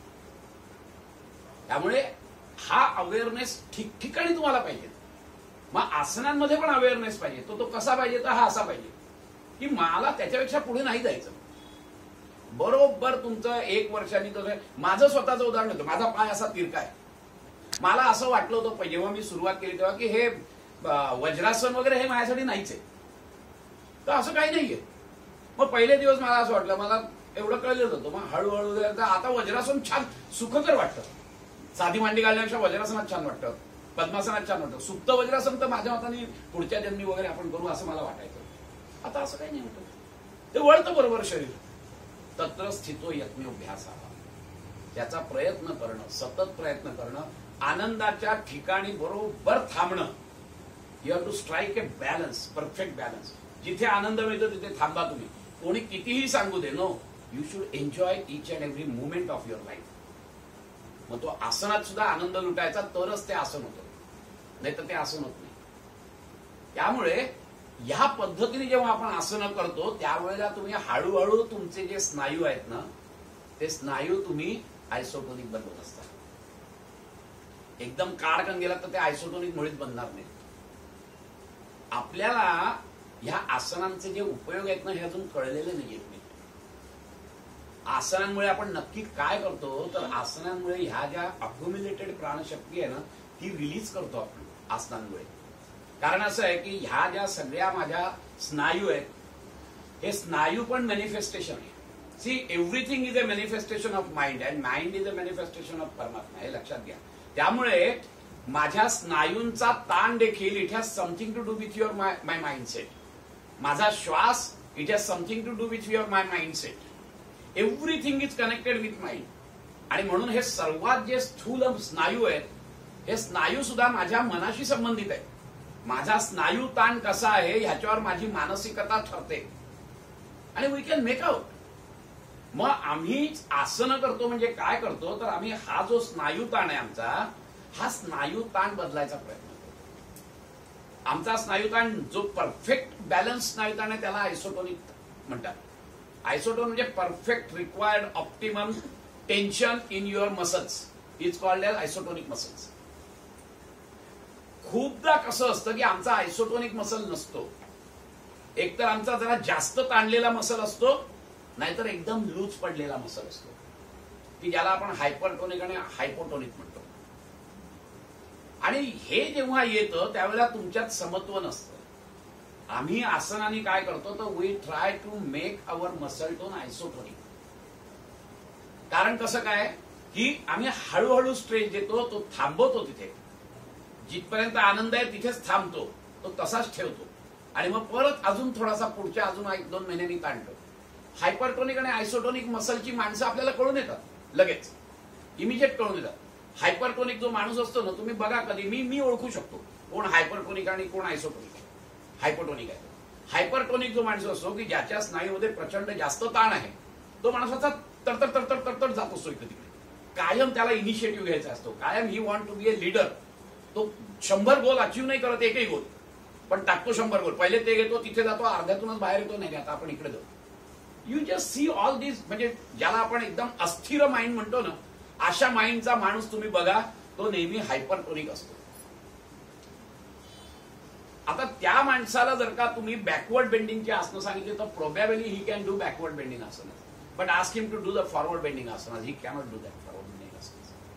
त्यामुळे हा अवेअरनेस ठिकठिकाणी तुम्हाला पाहिजे. मग आसनांमध्ये पण अवेअरनेस पाहिजे. तो तो कसा पाहिजे तर हा असा पाहिजे की मला त्याच्यापेक्षा पुढे नाही जायचं. बरोबर तुमचं एक वर्षांनी कसं, माझं स्वतःचं उदाहरण होतं. माझा पाय असा तिरका आहे. मला असं वाटलं होतं जेव्हा मी सुरुवात केली तेव्हा की हे वज्रासन वगैरे हे माझ्यासाठी नाहीच आहे. तर असं काही नाहीये. मग पहिले दिवस मला असं वाटलं, मला एवढं कळलेलं होतं. मग हळूहळू आता वज्रासन छान सुखकर वाटतं. साधी मांडी घालण्यापेक्षा वज्रासनात छान वाटतं, पद्मासनात छान वाटतं. सुप्त वज्रासन तर माझ्या मताने पुढच्या जन्मी वगैरे आपण करू असं मला वाटायचं. आता असं काही नाही वाटत. ते वळतं बरोबर शरीर. तत्र स्थितो यत्नोभ्यास, त्याचा प्रयत्न करणं, सतत प्रयत्न करणं, आनंदाच्या ठिकाणी बरोबर थांबणं. You have to strike a balance, perfect balance. जिथे आनंद मिळतो तिथे थांबा तुम्ही. कोणी कितीही सांगू दे, no, you should enjoy each and every movement of your life. मग तो आसनात सुद्धा आनंद लुटायचा, तरच ते आसन होतं, नाही तर ते आसन होत नाही. त्यामुळे ह्या पद्धतीने जेव्हा आपण आसनं करतो त्यावेळेला तुम्ही हळूहळू तुमचे जे स्नायू आहेत ना, ते स्नायू तुम्ही आयसोटोनिक बनवत असता. एकदम काढकन गेला तर ते आयसोटोनिक मुळीच बनणार नाही. आपल्याला ह्या आसनांचे जे उपयोग आहेत ना, हे अजून कळलेले नाहीयेत. आसनांमुळे आपण नक्की काय करतो तर आसनांमुळे ह्या ज्या अक्युम्युलेटेड प्राणशक्ती आहे ना, ती रिलीज करतो आपण आसनांमुळे. कारण असं आहे की ह्या ज्या सगळ्या माझ्या स्नायू आहेत, हे स्नायू पण मॅनिफेस्टेशन आहे. See, everything is a manifestation of mind and mind is a manifestation of paramatma, हे लक्षात घ्या. त्यामुळे माझ्या स्नायूंचा ताण देखील it has something to do with your my my mindset. माझा श्वास it has something to do with your my mindset. Everything is connected with mind. आणि म्हणून हे सर्वात जे स्थूल स्नायू आहेत, हे स्नायू सुद्धा माझ्या मनाशी संबंधित आहे. माझा स्नायू ताण कसा आहे ह्याच्यावर माझी मानसिकता ठरते. आणि वी कॅन मेक आउट. मग आम्ही आसनं करतो म्हणजे काय करतो तर आम्ही हा जो स्नायू ताण आहे आमचा, हा स्नायू ताण बदलायचा प्रयत्न करतो. आमचा स्नायू ताण जो परफेक्ट बॅलन्स स्नायू ताण आहे त्याला आयसोटोनिक म्हणतात. आयसोटोन म्हणजे perfect required optimum tension in your muscles is called as isotonic muscles. खूपदा कसं असतं की आमचा आयसोटोनिक मसल नसतो. एकतर आमचा जरा जास्त ताणलेला मसल असतो, नाहीतर एकदम लूज पडलेला मसल असतो, की ज्याला आपण हायपरटोनिक आणि हायपोटोनिक म्हणतो. आणि हे जेव्हा येतं त्यावेळेला तुमच्यात समत्व नसतं. आम्ही आसनाने काय करतो तर we try to make our muscle tone isotonic. कारण कसं काय की आम्ही हळूहळू स्ट्रेच देतो, तो थांबवतो तिथे. जिथपर्यंत आनंद आहे तिथेच थांबतो, तो तसाच ठेवतो आणि मग परत अजून थोडासा पुढच्या अजून एक दोन महिन्यांनी ताणतो. हायपरटोनिक आणि आयसोटोनिक मसलची माणसं आपल्याला कळून येतात लगेच, इमिजिएट कळून येतात. हायपरटोनिक जो माणूस असतो ना, तुम्ही बघा कधी, मी मी ओळखू शकतो कोण हायपरटोनिक आणि कोण आयसोटोनिक आहे. हायपरटोनिक आहे हायपरटोनिक जो माणूस असतो की ज्याच्या स्नायूमध्ये प्रचंड जास्त ताण आहे, तो माणसाचा तडतड तडतड तडतड जात असतो इकडे तिकडे. कायम त्याला इनिशिएटिव्ह घ्यायचा असतो, कायम he want to be a leader. तो शंभर गोल अचीव्ह नाही करत, एकही गोल, पण टाकतो शंभर गोल. पहिले ते घेतो, तिथे जातो, अर्ध्यातूनच बाहेर येतो, नाही आता आपण इकडे जाऊ. You just see all this. म्हणजे ज्याला आपण एकदम अस्थिर माइंड म्हणतो ना, अशा माइंडचा माणूस तुम्ही बघा, तो नेहमी हायपरटोनिक असतो. आता त्या माणसाला जर का तुम्ही बॅकवर्ड बेंडिंगची आसनं सांगितली तर probably he can do backward bending asan, but ask him to do the forward bending asan, he cannot do that forward bending asan.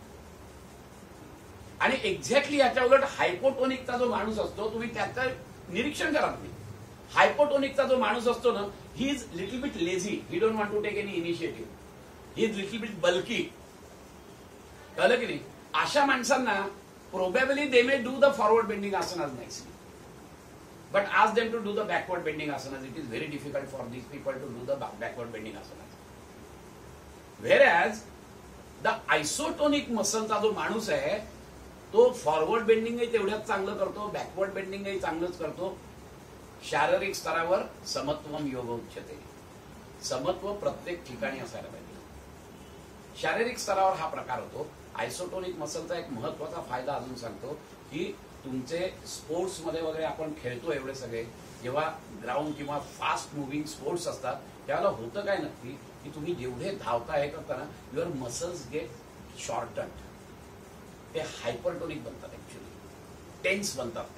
आणि एक्झॅक्टली याच्या उलट हायपोटोनिकचा जो माणूस असतो, तुम्ही त्याचं निरीक्षण करा. तुम्ही हायपोटोनिकचा जो माणूस असतो ना, he is little bit lazy, he don't want to take any initiative, he is little bit bulky. कळलं की नाही? अशा माणसांना probably they may do the forward bending asanas nicely, but ask them to do the backward bending asanas. It is very difficult for these people to do the backward bending asanas. Whereas the isotonic मसलचा जो माणूस आहे तो forward बेंडिंगही तेवढ्याच चांगलं करतो, backward बेंडिंगही चांगलंच करतो. शारीरिक स्तरावर समत्वम योग उच्यते. समत्व प्रत्येक ठिकाणी असायला पाहिजे. शारीरिक स्तरावर हा प्रकार होतो. आयसोटोनिक मसलचा एक महत्वाचा फायदा अजून सांगतो की तुमचे स्पोर्ट्समध्ये वगैरे आपण खेळतो एवढे सगळे, जेव्हा ग्राउंड किंवा फास्ट मुव्हिंग स्पोर्ट्स असतात त्यावेळेला होतं काय नक्की की तुम्ही जेवढे धावता हे करताना युअर मसल्स गेट शॉर्टन, ते हायपरटोनिक बनतात, ऍक्च्युअली टेन्स बनतात ते.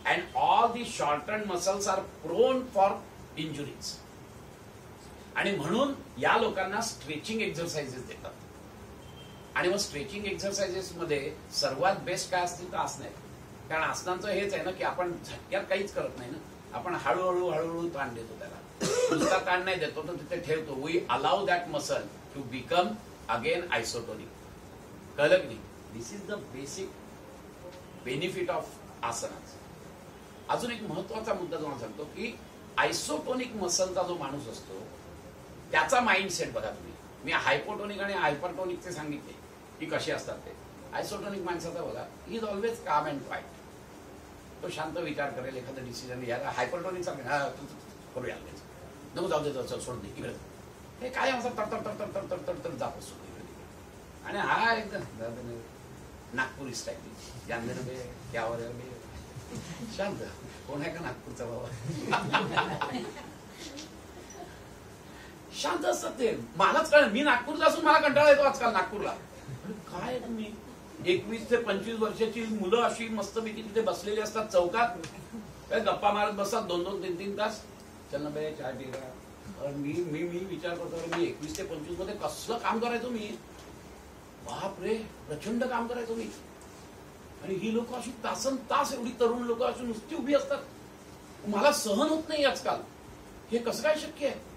And all the shorten muscles are prone for injuries. आणि म्हणून या लोकांना स्ट्रेचिंग एक्सरसाइजेस देतात. आणि मग स्ट्रेचिंग एक्सरसाइजेस मध्ये सर्वात बेस्ट काय असतील तर आसनं आहेत. कारण आसनांचं हेच आहे ना की आपण झटक्यात काहीच करत नाही ना, आपण हळूहळू हळूहळू ताण देतो. त्याला नुसता ताण नाही देतो तर तिथे ठेवतो. We allow that muscle to become again isotonic. कळलं की नाही? This is the basic benefit of आसनाच. अजून एक महत्वाचा मुद्दा तुम्हाला सांगतो की आयसोटोनिक मसलचा जो माणूस असतो त्याचा माइंडसेट बघा तुम्ही. मी हायपोटोनिक आणि हायपरटोनिकचे सांगितले की कसे असतात ते. आयसोटोनिक माणसाचा बघा, he is always calm and quiet. तो शांत विचार करेल, एखादा डिसिजन घ्यायला. हायपरटोनिक करूया नको जाऊ दे, सोड दे इकडे. हे काय असं तडतड तडतड तडतड तडतड जात असतो इकडे. आणि हा एकदम नागपुरी स्टाईल जानवर बे त्यावर बे शांत. कोण आहे का नागपूरचा बाबा? शांत असतात ते. मलाच कळ, मी नागपूरचा असून मला कंटाळा येतो आजकाल नागपूरला. काय तुम्ही एकवीस ते पंचवीस वर्षाची मुलं अशी मस्तपैकी तिथे बसलेली असतात चौकात, काय गप्पा मारत बसतात दोन दोन तीन तीन तास. चल ना बे चाय पिला. मी मी मी विचार करतो, मी एकवीस ते पंचवीस मध्ये कसलं काम करायचो मी. बाप रे, प्रचंड काम करायचो मी. आणि ही लोक अशी तासन तास एवढी तरुण लोक अशी नुसती उभी असतात. मला सहन होत नाही आजकाल. हे कसं काय शक्य आहे?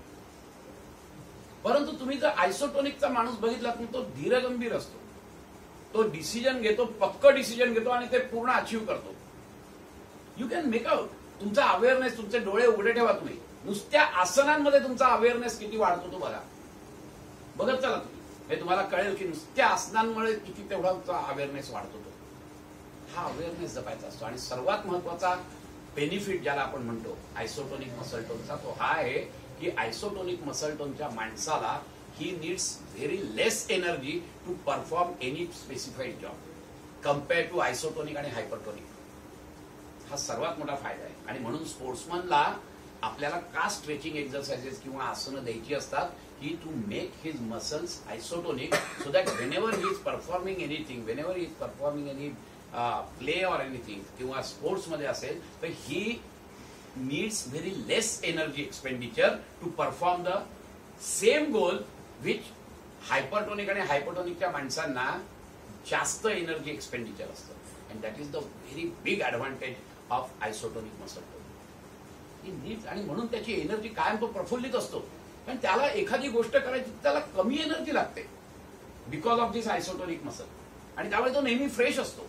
परंतु तुम्ही जर आयसोटोनिकचा माणूस बघितला तर तो धीरगंभीर असतो. तो डिसिजन घेतो, पक्क डिसिजन घेतो आणि ते पूर्ण अचीव्ह करतो. You can make out. तुमचा अवेअरनेस, तुमचे डोळे उघडे ठेवा तुम्ही. नुसत्या आसनांमध्ये तुमचा अवेअरनेस किती वाढतो तो बघा. बघत चला तुम्ही, हे तुम्हाला कळेल की नुसत्या आसनांमुळे किती तेवढा तुमचा अवेअरनेस वाढतो. तो हा अवेअरनेस जपायचा असतो. आणि सर्वात महत्वाचा बेनिफिट ज्याला आपण म्हणतो आयसोटोनिक मसल टोनचा, तो हा आहे की आयसोटोनिक मसल टोनच्या माणसाला he needs very less energy to perform any specified job compare to isotonic आणि हायपरटोनिक. हा सर्वात मोठा फायदा आहे. आणि म्हणून स्पोर्ट्समनला आपल्याला का स्ट्रेचिंग एक्सरसाइजेस किंवा आसनं द्यायची असतात की to make his muscles isotonic, so that whenever he is performing anything, whenever he is performing any play or anything किंवा स्पोर्ट्समध्ये असेल तर ही needs very less energy expenditure to perform the same goal which hypertonic आणि hypotonic माणसांना जास्त energy expenditure असतं. and that is the very big advantage of isotonic muscle tone. He needs, आणि म्हणून त्याची एनर्जी कायम तो प्रफुल्लित असतो. कारण त्याला एखादी गोष्ट करायची त्याला कमी एनर्जी लागते because of this isotonic muscle. आणि त्यामुळे तो नेहमी फ्रेश असतो.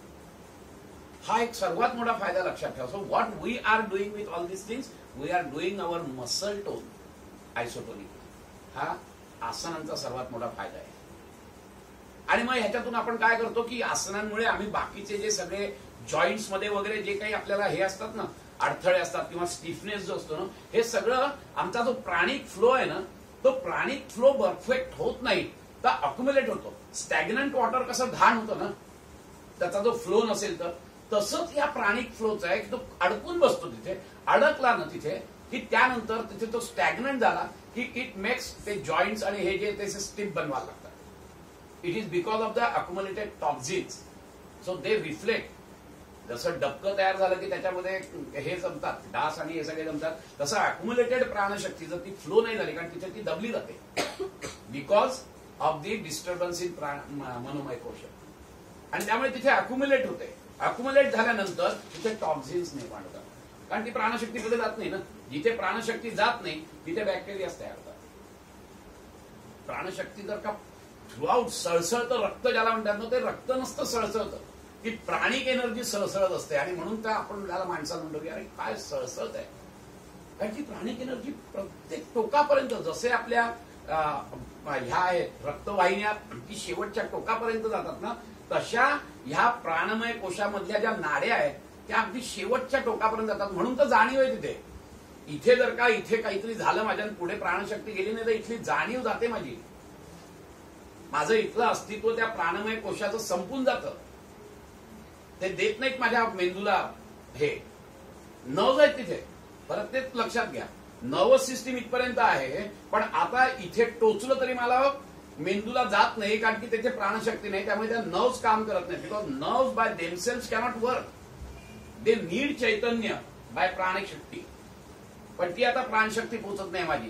हा एक सर्वात मोठा फायदा लक्षात ठेवा. So what we are doing with all this things, we are doing our muscle tone isotonic. हा आसनांचा सर्वात मोठा फायदा आहे. आणि मग ह्याच्यातून आपण काय करतो की आसनांमुळे आम्ही बाकीचे जे सगळे जॉईंट्स मध्ये वगैरे जे काही आपल्याला हे असतात ना, अडथळे असतात किंवा स्टिफनेस जो असतो ना, हे सगळं आमचा जो प्राणिक फ्लो आहे ना, तो प्राणिक फ्लो परफेक्ट होत नाही तर अक्युमुलेट होतो. स्टॅग्नंट वॉटर कसं घाण होतं ना, त्याचा जो फ्लो नसेल तर तसंच या प्राणिक फ्लोचा आहे की तो अडकून बसतो. तिथे अडकला ना तिथे की त्यानंतर तिथे तो स्टॅग्नंट झाला की इट मेक्स ते जॉईंट्स आणि हे जे ते स्टिफ बनवायला लागतात. It is because of the accumulated toxins. So they reflect. जसं डबकं तयार झालं की त्याच्यामध्ये हे जमतात, डास आणि हे सगळे जमतात, तसं अक्युमुलेटेड प्राणशक्ती जर ती फ्लो नाही झाली, कारण तिथे ती दबली जाते because of the disturbance in manomaya kosha. आणि त्यामुळे तिथे अक्युमुलेट होते. अक्युमुलेट झाल्यानंतर तिथे टॉक्झिन्स निर्माण होतात. कारण ती प्राणशक्ती कुठे जात नाही ना. जिथे प्राणशक्ती जात नाही तिथे बॅक्टेरियाच तयार होतात. प्राणशक्ती जर का थ्रूआउट सळसळतं रक्त ज्याला म्हणतात ना, ते रक्त नसतं सळसळतं, ती प्राणिक एनर्जी सळसळत असते. आणि म्हणून त्या आपण त्याला माणसाला म्हणतो की अरे काय सळसळत आहे. कारण ती प्राणिक एनर्जी प्रत्येक टोकापर्यंत, जसे आपल्या ह्या आहेत रक्तवाहिन्या ती शेवटच्या टोकापर्यंत जातात ना, तशा ह्या प्राणमय कोशामधल्या ज्या नाड्या आहेत त्या अगदी शेवटच्या टोकापर्यंत जातात. म्हणून तर जाणीव आहे तिथे. इथे जर का इथे काहीतरी झालं माझ्या पुढे प्राणशक्ती गेली नाही तर इथली जाणीव जाते माझी. माझं इथलं अस्तित्व त्या प्राणमय कोशाचं संपून जातं. ते देत नाहीत माझ्या मेंदूला. हे नर्व्ज आहेत तिथे. परत तेच लक्षात घ्या, नर्वस सिस्टीम इथपर्यंत आहे, पण आता इथे टोचलं तरी मला मेंदूला जात नाही, कारण की त्याचे प्राणशक्ती नाही. त्यामुळे त्या नर्व्स काम करत नाही. Because nerves by themselves cannot work. They need chaitanya by pranic shakti. पण ती आता प्राणशक्ती पोचत नाही माझी.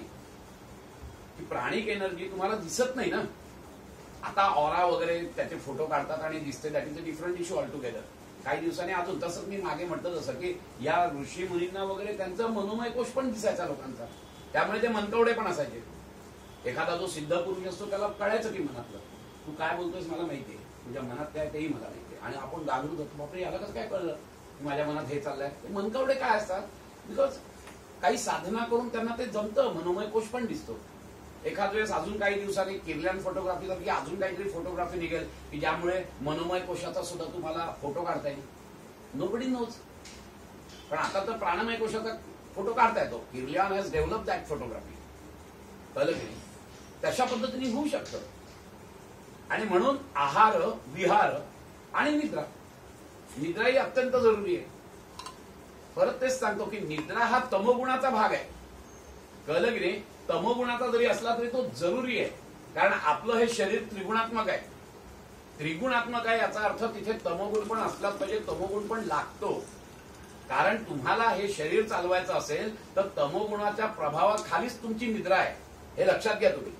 ती प्राणिक एनर्जी तुम्हाला दिसत नाही ना. आता ऑरा वगैरे त्याचे फोटो काढतात आणि दिसते, that is a different issue altogether. काही दिवसांनी अजून तसंच मी मागे म्हटलं जसं की या ऋषी मुनींना वगैरे त्यांचा मनोमय कोश पण दिसायचा लोकांचा, त्यामुळे ते मनकवडे पण असायचे. एखादा जो सिद्ध पुरुष असतो त्याला कळायचं की मनातलं, तू काय बोलतोयस मला माहितीये, तुझ्या मनात काय तेही मला माहितीये. आणि आपण जागृत होतो, बापरे याला कसं काय कळलं की माझ्या मनात हे चाललंय. ते मनकवडे काय असतात, बिकॉज काही साधना करून त्यांना ते जमतं, मनोमय कोश पण दिसतो. एखाद वेळेस अजून काही दिवसांनी किर्लियन फोटोग्राफी सारखी अजून काहीतरी फोटोग्राफी निघेल की ज्यामुळे मनोमय कोशाचा सुद्धा तुम्हाला फोटो काढता येईल. Nobody knows. पण आता तर प्राणमय कोशाचा फोटो काढता येतो. Kirlian has develop that photography. कळलं की नाही. तशा पद्धतीने होऊ शकतं. आणि म्हणून आहार, विहार आणि निद्रा, निद्रा ही अत्यंत जरुरी आहे. परत तेच सांगतो की निद्रा हा तमोगुणाचा भाग आहे. कळलं की नाही. तमोगुणाचा जरी असला तरी तो जरुरी आहे, कारण आपलं हे शरीर त्रिगुणात्मक आहे. त्रिगुणात्मक आहे याचा अर्थ तिथे तमोगुण पण असलाच पाहिजे, तमोगुण पण लागतो. कारण तुम्हाला हे शरीर चालवायचं असेल तर तमोगुणाच्या प्रभावाखालीच तुमची निद्रा आहे, हे लक्षात घ्या तुम्ही.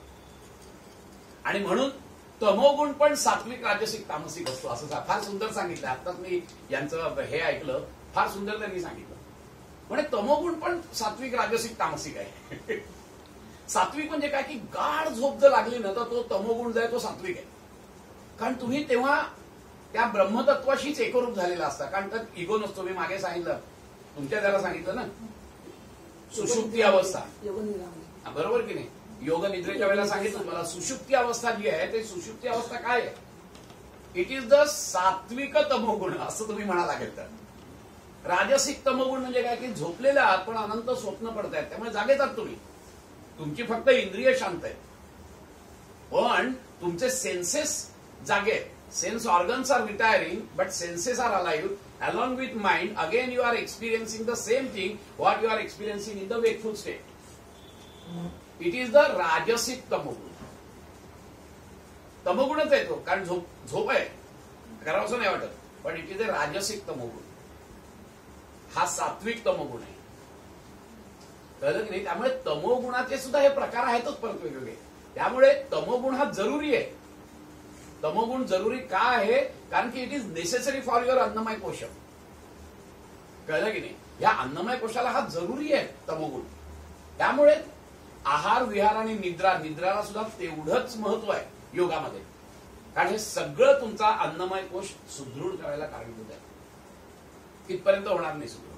आणि म्हणून तमोगुण पण सात्विक, राजसिक, तामसिक असतो असं फार सुंदर सांगितलं. आत्ताच मी यांचं हे ऐकलं, फार सुंदर त्यांनी सांगितलं. म्हणजे तमोगुण पण सात्विक, राजसिक, तामसिक आहे. सात्विक म्हणजे काय की गाढ झोप जर लागली ना तर तो तमोगुण जो आहे तो सात्विक आहे. कारण तुम्ही तेव्हा त्या ब्रह्मतत्वाशीच एकरूप झालेला असता. कारण त्यात इगो नसतो. मी मागे सांगितलं, तुमच्या त्याला सांगितलं ना, सुषुप्ती अवस्था. बरोबर की नाही. योग निद्रेच्या वेळेला सांगितलं मला, सुषुप्ती अवस्था जी आहे ते सुषुप्ती अवस्था काय आहे, इट इज द सात्विक तमोगुण असं तुम्ही म्हणा लागेल. तर राजसिक तमोगुण म्हणजे काय की झोपलेले आहात पण अनंत स्वप्न पडतायत, त्यामुळे जागेच आहात तुम्ही. तुमची फक्त इंद्रिय शांत आहे पण तुमचे सेन्सेस जागे आहेत. Sense organs are retiring but senses are alive along with mind. Again you are experiencing the same thing what you are experiencing in the wakeful state. It is the rajasik tamoguna. तमोगुणच आहे तो, कारण झोप झोप आहे करावं असं नाही वाटत, पण इट इज अ राजसिक तमोगुण. हा सात्विक तमोगुण आहे. कळलं की नाही. त्यामुळे तमोगुणाचे सुद्धा हे प्रकार आहेतच परत वेगवेगळे. त्यामुळे तमोगुण हा जरुरी आहे. तमोगुण जरुरी का आहे, कारण की it is necessary for your annamaya kosha. कळलं की नाही. या अन्नमय कोशाला हा जरुरी आहे तमोगुण. त्यामुळे आहार, विहार आणि निद्रा, निद्राला सुद्धा तेवढंच महत्व आहे योगामध्ये. कारण हे सगळं तुमचा अन्नमय कोश सुदृढ करायला कारणीभूत आहे. इथपर्यंत होणार नाही सुदृढ.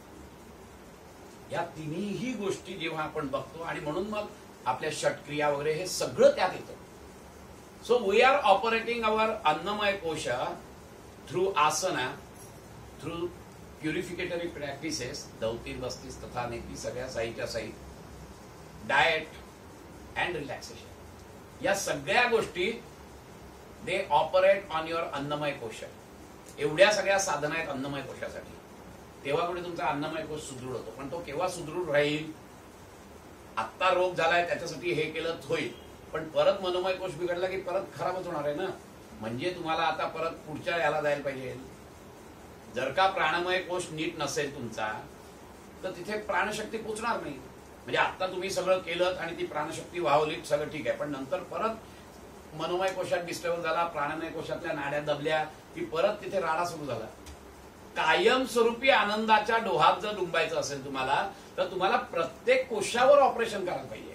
या तिन्ही गोष्टी जेव्हा आपण बघतो आणि म्हणून मग आपल्या षटक्रिया वगैरे हे सगळं त्यात येतं. So we are operating our annamaya kosha through asana, through purificatory practices, दौतीर, बस्तीस तथा नेती सगळ्या साईच्या साई, डाएट अँड रिलॅक्सेशन. या सगळ्या गोष्टी they operate on your annamaya कोश. एवढ्या सगळ्या साधना आहेत अन्नमय कोशासाठी. तेव्हा कुठे तुमचा अन्नमय कोश सुदृढ होतो. पण तो केव्हा सुदृढ राहील. आत्ता रोग झालाय त्याच्यासाठी हे केलं होईल, पण परत मनोमय कोश बिघडला की परत खराबच होणार आहे ना. म्हणजे तुम्हाला आता परत पुढच्या याला जायला पाहिजे. जर का प्राणमय कोश नीट नसेल तुमचा तर तिथे प्राणशक्ती पोचणार नाही. म्हणजे आता तुम्ही सगळं केलं आणि ती प्राणशक्ती वाहवली, सगळं ठीक आहे, पण नंतर परत मनोमय कोशात डिस्टर्ब झाला, प्राणमय कोशातल्या नाड्या दबल्या की परत तिथे राडा सुरू झाला. कायमस्वरूपी आनंदाच्या डोहात जर डुंबायचं असेल तुम्हाला तर तुम्हाला प्रत्येक कोशावर ऑपरेशन करायला पाहिजे.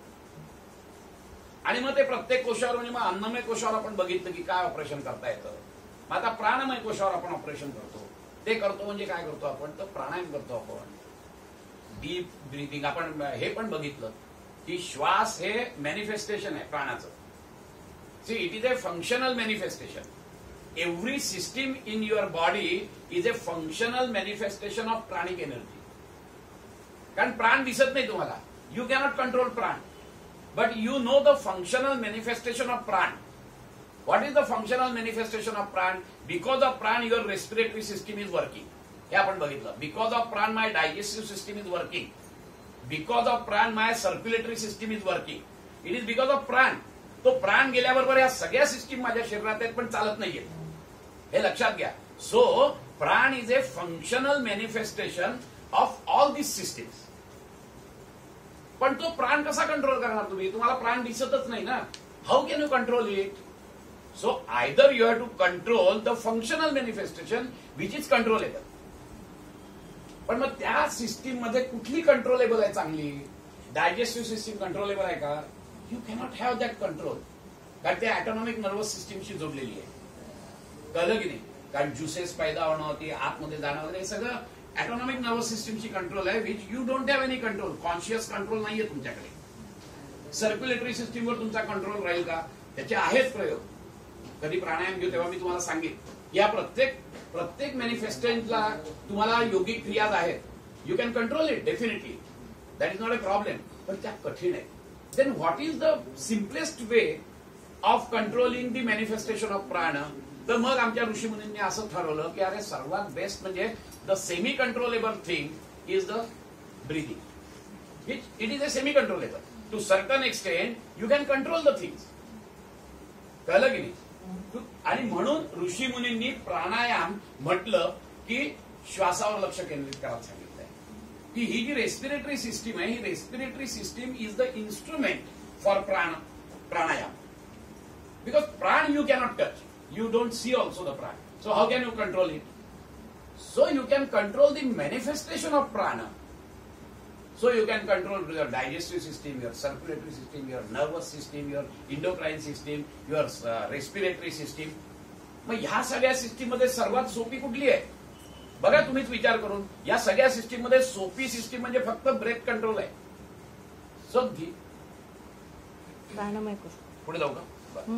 आणि मग ते प्रत्येक कोशावर म्हणजे मग अन्नमय कोशावर आपण बघितलं की काय ऑपरेशन करता येतं. मग आता प्राणमय कोशावर आपण ऑपरेशन करतो. ते करतो म्हणजे काय करतो आपण, तर प्राणायाम करतो आपण, डीप ब्रीथिंग. आपण हे पण बघितलं की श्वास हे मॅनिफेस्टेशन आहे प्राणाचं. See it is a functional manifestation. Every system in your body is a functional manifestation of pranic energy. कारण प्राण दिसत नाही तुम्हाला, you cannot control prana, but you know the functional manifestation of prana. What is the functional manifestation of prana? Because of prana your respiratory system is working. हे आपण बघितलं. Because of prana my digestive system is working. Because of prana my circulatory system is working. It is because of prana. तो प्राण गेल्याबरोबर या सगळ्या system माझ्या शरीरात आहेत पण चालत नाहीये, हे लक्षात घ्या. So prana is a functional manifestation of all this systems. पण तो प्राण कसा कंट्रोल करणार तुम्ही? तुम्हाला प्राण दिसतच नाही ना. How can you control it? So either you have to control the functional manifestation which is controllable. पण मग त्या सिस्टीम मध्ये कुठली कंट्रोलेबल आहे चांगली? डायजेस्टिव्ह सिस्टीम कंट्रोलेबल आहे का? You cannot have that control. कारण ते ऑटोनॉमिक नर्वस सिस्टीमशी जोडलेली आहे. कळलं की नाही? कारण ज्युसेस पैदा होणं, ती आतमध्ये जाणं वगैरे हे सगळं ऑटोनॉमिक नर्वस सिस्टीमची कंट्रोल आहे, which you don't have any control. Conscious control नाहीये तुमच्याकडे. सर्क्युलेटरी सिस्टीमवर तुमचा कंट्रोल राहील का? त्याचे आहेत प्रयोग. कधी प्राणायाम घेऊ तेव्हा मी तुम्हाला सांगेन. या प्रत्येक प्रत्येक मॅनिफेस्टंटला तुम्हाला योगिक क्रियाज आहेत. You can control it definitely. That is not a problem. पण त्या कठीण आहे. Then what is the simplest way of controlling the manifestation of prana? तर मग आमच्या ऋषीमुनींनी असं ठरवलं की अरे सर्वात बेस्ट म्हणजे the semi controllable thing is the breathing. Which it is a semi controllable. To certain extent you can control the things. कळलं की नाही? आणि म्हणून ऋषीमुनींनी प्राणायाम म्हटलं की श्वासावर लक्ष केंद्रित करायला सांगितलंय. की ही जी रेस्पिरेटरी सिस्टीम आहे, ही respiratory system is the instrument for prana pranayama. Because prana you cannot touch. You don't see also the prana. So how can you control it? So you can control the manifestation of prana. So you can control your digestive system, your circulatory system, your nervous system, your endocrine system, your uh, respiratory system. मग ह्या सगळ्या system मध्ये सर्वात सोपी कुठली आहे? बघा तुम्हीच विचार करून. या सगळ्या सिस्टीम मध्ये सोपी सिस्टीम म्हणजे फक्त ब्रेथ कंट्रोल आहे. सो प्राणायाम पुढे जाऊ का?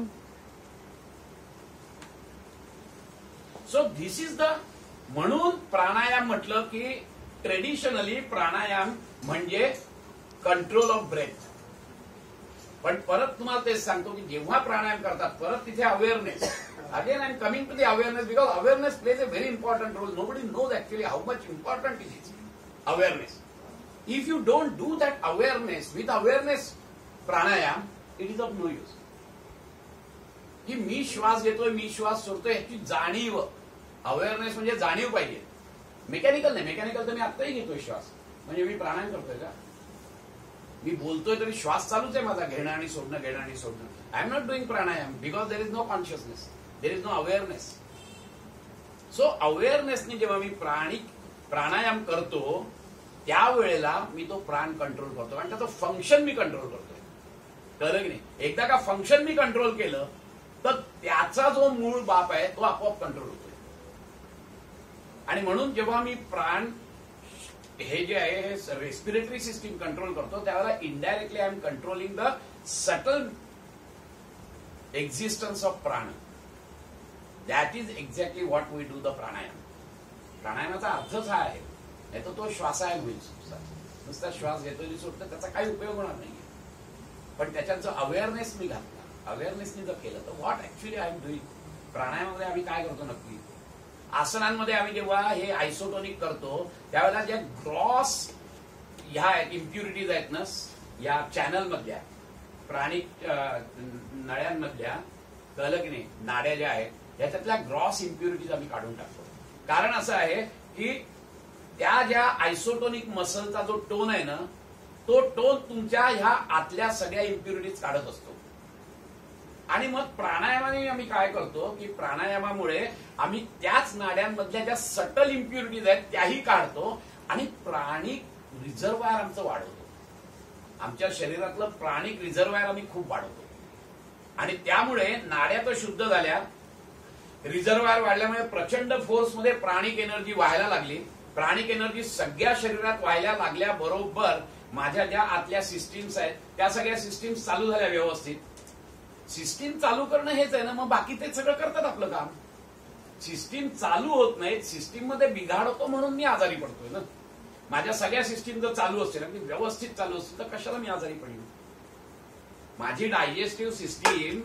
So this is the. म्हणून प्राणायाम म्हटलं की ट्रेडिशनली प्राणायाम म्हणजे कंट्रोल ऑफ ब्रेथ. पण परत तुम्हाला तेच सांगतो की जेव्हा प्राणायाम करतात परत तिथे awareness. Again I am coming to the awareness because awareness plays a very important role. Nobody knows actually how much important it is awareness. If you don't do that awareness with awareness pranayama, it is of no use. की मी श्वास घेतोय, मी श्वास सोडतोय ह्याची जाणीव. Awareness म्हणजे जाणीव पाहिजे. मेकॅनिकल नाही. मेकॅनिकल तर मी आत्ताही घेतोय श्वास म्हणजे मी प्राणायाम करतोय का? मी बोलतोय तरी श्वास चालूच आहे माझा, घेणं आणि सोडणं, घेणं आणि सोडणं. I am not doing pranayama because there is no consciousness, there is no awareness. So अवेअरनेसने जेव्हा मी प्राणिक प्राणायाम करतो त्यावेळेला मी तो प्राण कंट्रोल करतो आणि त्याचं फंक्शन मी कंट्रोल करतोय. कळलं की नाही? एकदा का फंक्शन मी कंट्रोल केलं तर त्याचा जो मूळ बाप आहे तो आपोआप कंट्रोल होतोय. आणि म्हणून जेव्हा मी प्राण हे जे आहे हे रेस्पिरेटरी सिस्टीम कंट्रोल करतो त्यावेळेला indirectly I am controlling the subtle existence of prana. That is exactly what we do the pranayama. प्राणायामाचा अर्थच हा आहे. नाही तर तो श्वासायम होईल. नुसता श्वास घेतोय सोडतो त्याचा काही उपयोग होणार नाही. पण त्याच्यात जो अवेअरनेस मी घातला, अवेअरनेसने जर केलं तर what actually I am doing. प्राणायामामध्ये आम्ही काय करतो नक्की? आसनांमध्ये आम्ही जेव्हा हे आयसोटोनिक करतो त्यावेळेला ज्या ग्रॉस ह्या इम्प्युरिटीज आहेत ना या चॅनल मधल्या प्राणिक नळ्यांमधल्या, कळलं की नाही, नाड्या ज्या आहेत याच्यातल्या ग्रॉस इम्प्युरिटीज आम्ही काढून टाकतो. कारण असं आहे की त्या ज्या आयसोटोनिक मसलचा जो टोन आहे ना तो टोन तुमच्या ह्या आतल्या सगळ्या इम्प्युरिटीज काढत असतो. आणि मग प्राणायामाने आम्ही काय करतो की प्राणायामामुळे आम्ही त्याच नाड्यांमधल्या ज्या सटल इम्प्युरिटीज आहेत त्याही काढतो आणि प्राणिक रिझर्वायर आमचं वाढवतो. आमच्या शरीरातलं प्राणिक रिझर्वायर आम्ही खूप वाढवतो आणि त्यामुळे नाड्या तर शुद्ध झाल्या, रिझर्वायर वाढल्यामुळे प्रचंड फोर्समध्ये प्राणिक एनर्जी व्हायला लागली. प्राणिक एनर्जी सगळ्या शरीरात व्हायला लागल्याबरोबर माझ्या ज्या आतल्या सिस्टीम्स आहेत त्या सगळ्या सिस्टीम्स चालू झाल्या व्यवस्थित. सिस्टीम चालू करणं हेच आहे ना, मग बाकी ते सगळं करतात आपलं काम. सिस्टीम चालू होत नाहीत, सिस्टीम मध्ये बिघाड होतो म्हणून मी आजारी पडतोय ना. माझ्या सगळ्या सिस्टीम जर चालू असतील अगदी व्यवस्थित चालू असतील तर कशाला मी आजारी पडेन. माझी डायजेस्टिव्ह सिस्टीम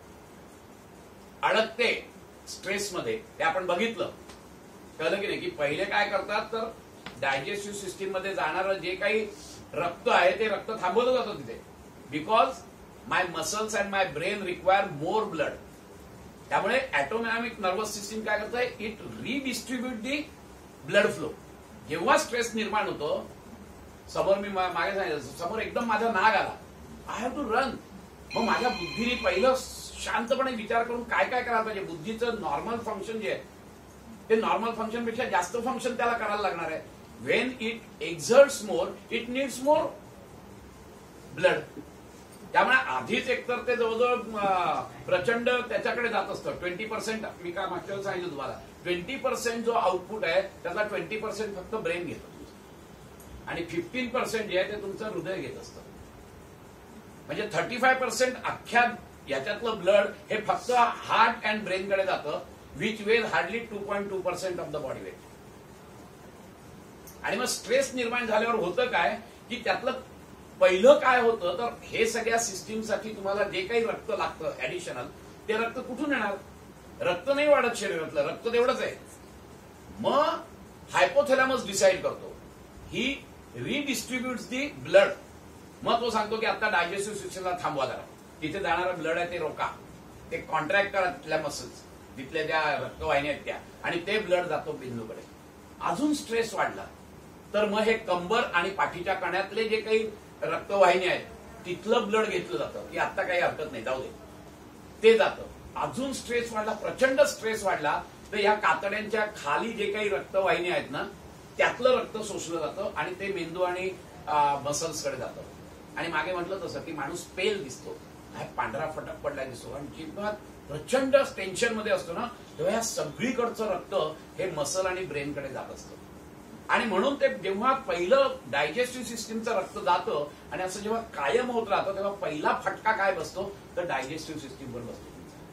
अडकते स्ट्रेसमध्ये, ते आपण बघितलं. कळलं की नाही की पहिले काय करतात तर डायजेस्टिव्ह सिस्टीम मध्ये जाणारं जे काही रक्त आहे ते रक्त थांबवलं जातं तिथे. Because my muscles and my brain require more blood. त्यामुळे ऑटोनॉमिक नर्वस सिस्टीम काय करत आहे, it redistribute the blood flow. जेव्हा स्ट्रेस निर्माण होतो, समोर मी मागे सांगितलं, समोर एकदम माझा नाग आला, आय हॅव टू रन. मग माझ्या बुद्धीने पहिलं शांतपणे विचार करून काय काय करायला पाहिजे. बुद्धीचं नॉर्मल फंक्शन जे आहे ते नॉर्मल फंक्शन पेक्षा जास्त फंक्शन त्याला करायला लागणार आहे. When it exerts more, it needs more blood. त्यामुळे आधीच एकतर ते जवळजवळ प्रचंड त्याच्याकडे जात असतं. ट्वेंटी पर्सेंट मी काय मागच्या वेळेला सांगितलं तुम्हाला, ट्वेंटी पर्सेंट जो आउटपुट आहे त्याचा ट्वेंटी पर्सेंट फक्त ब्रेन घेतो आणि फिफ्टीन पर्सेंट जे आहे ते तुमचं हृदय घेत असतं. म्हणजे थर्टी फाय पर्सेंट अख्ख्या याच्यातलं ब्लड हे फक्त हार्ट अँड ब्रेनकडे जातं, which weighs hardly two point two percent of the body weight. आणि मग स्ट्रेस निर्माण झाल्यावर होतं काय की त्यातलं पहिलं काय होतं तर हे सगळ्या सिस्टीमसाठी तुम्हाला जे काही रक्त लागतं ऍडिशनल, ते रक्त कुठून येणार. रक्त नाही वाढत शरीरातलं, रक्त तेवढंच आहे. मग हायपोथॅलॅमस डिसाईड करतो, ही रिडिस्ट्रीब्युट्स दी ब्लड. मग तो सांगतो की आता डायजेस्टिव्ह सिस्टमला थांबवा जरा, तिथे जाणारं ब्लड आहे ते रोका, ते कॉन्ट्रॅक्ट करा तिथल्या मसल्स, तिथल्या ज्या रक्तवाहिन्या आहेत त्या, आणि ते ब्लड जातो बिंदूकडे. अजून स्ट्रेस वाढला तर मग हे कंबर आणि पाठीच्या कण्यातले जे काही रक्तवाहिनी आहेत तिथलं ब्लड घेतलं जातं की आता काही हरकत नाही, जाऊ दे, ते जातं. अजून स्ट्रेस वाढला, प्रचंड स्ट्रेस वाढला तर ह्या कातड्यांच्या खाली जे काही रक्तवाहिनी आहेत ना त्यातलं रक्त शोषलं जातं आणि ते मेंदू आणि मसल्सकडे जातं. आणि मागे म्हटलं तसं की माणूस पेल दिसतो, पांढरा फटक पडलाय दिसतो, आणि जेव्हा प्रचंड टेन्शन मध्ये असतो ना तेव्हा ह्या सगळीकडचं रक्त हे मसल आणि ब्रेनकडे जात असतं. आणि म्हणून ते जेव्हा पहिलं डायजेस्टिव्ह सिस्टीमचं रक्त जातं आणि असं जेव्हा कायम होत राहतं तेव्हा पहिला फटका काय बसतो तर डायजेस्टिव्ह सिस्टीमवर बसतो.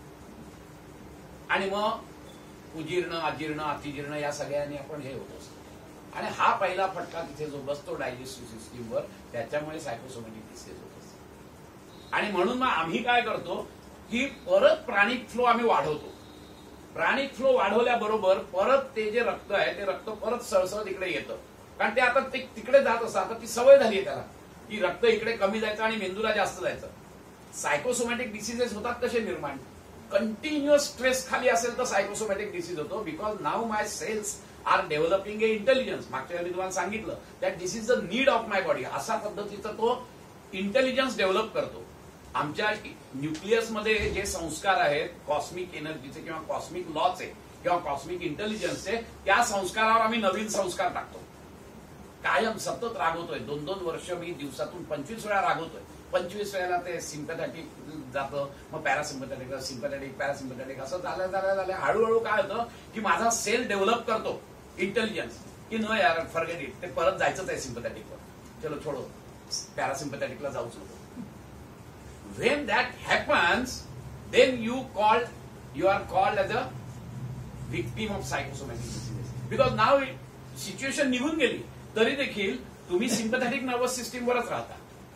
आणि मग उजीर्ण, अजीर्ण, अतिजीर्ण या सगळ्यांनी आपण हे होत असतो. आणि हा पहिला फटका तिथे जो बसतो डायजेस्टिव्ह सिस्टीमवर, त्याच्यामुळे सायकोसोमॅटिक डिसीज होत असतो. आणि म्हणून मग आम्ही काय करतो की परत प्राणिक फ्लो आम्ही वाढवतो. प्राणिक फ्लो वाढवल्याबरोबर परत ते जे रक्त आहे ते रक्त परत सळसळ तिकडे येतं, कारण ते आता ते तिकडे जात असतं. आता ती सवय झाली आहे त्याला की रक्त इकडे कमी जायचं आणि मेंदूला जास्त जायचं. सायकोसोमॅटिक डिसीजेस होतात कसे निर्माण, कंटिन्युअस स्ट्रेस खाली असेल तर सायकोसोमॅटिक डिसीज होतो. Because now my cells are developing a intelligence. मागच्या वेळी तुम्हाला सांगितलं that this is the need of my body. अशा पद्धतीचा तो इंटेलिजन्स डेव्हलप करतो. आमच्या न्यूक्लियसमध्ये जे संस्कार आहेत कॉस्मिक एनर्जीचे किंवा कॉस्मिक लॉचे किंवा कॉस्मिक इंटेलिजन्सचे, त्या संस्कारावर आम्ही नवीन संस्कार टाकतो. कायम सतत रागवतोय. दोन दोन वर्ष मी दिवसातून पंचवीस वेळा रागवतोय. पंचवीस वेळेला ते सिम्पॅथॅटिक जातं, मग पॅरासिम्पॅथॅटिक, सिम्पॅथॅटिक, पॅरासिम्पॅथॅटिक, असं झालं झालं झालं हळूहळू काय होतं की माझा सेल डेव्हलप करतो इंटेलिजन्स की न यार फॉरगेट इट, ते परत जायचंच आहे सिम्पॅथॅटिकवर, चलो छोडो, पॅरासिम्पॅथॅटिकला जाऊच नको. When that happens, then you call, you are called as a victim of psychosomatic diseases. Because now situation निघून गेली तरी देखील तुम्ही सिम्पॅथॅटिक नर्वस सिस्टीमवरच राहता.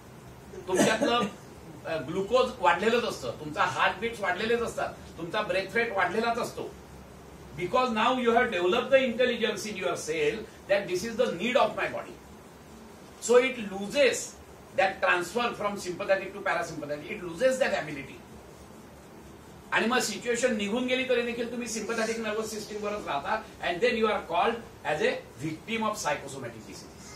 तुमच्यातलं ग्लुकोज वाढलेलंच असतं, तुमचा हार्ट बीट्स वाढलेलेच असतात, तुमचा ब्रेथ रेट वाढलेलाच असतो. Because now you have develop the intelligence in your cell that this is the need of my body. So it loses that transfer from sympathetic to parasympathetic, it loses that ability. आणि मग situation निघून गेली तरी देखील तुम्ही sympathetic nervous सिस्टीमवरच राहता and then you are called as a victim of psychosomatic disease.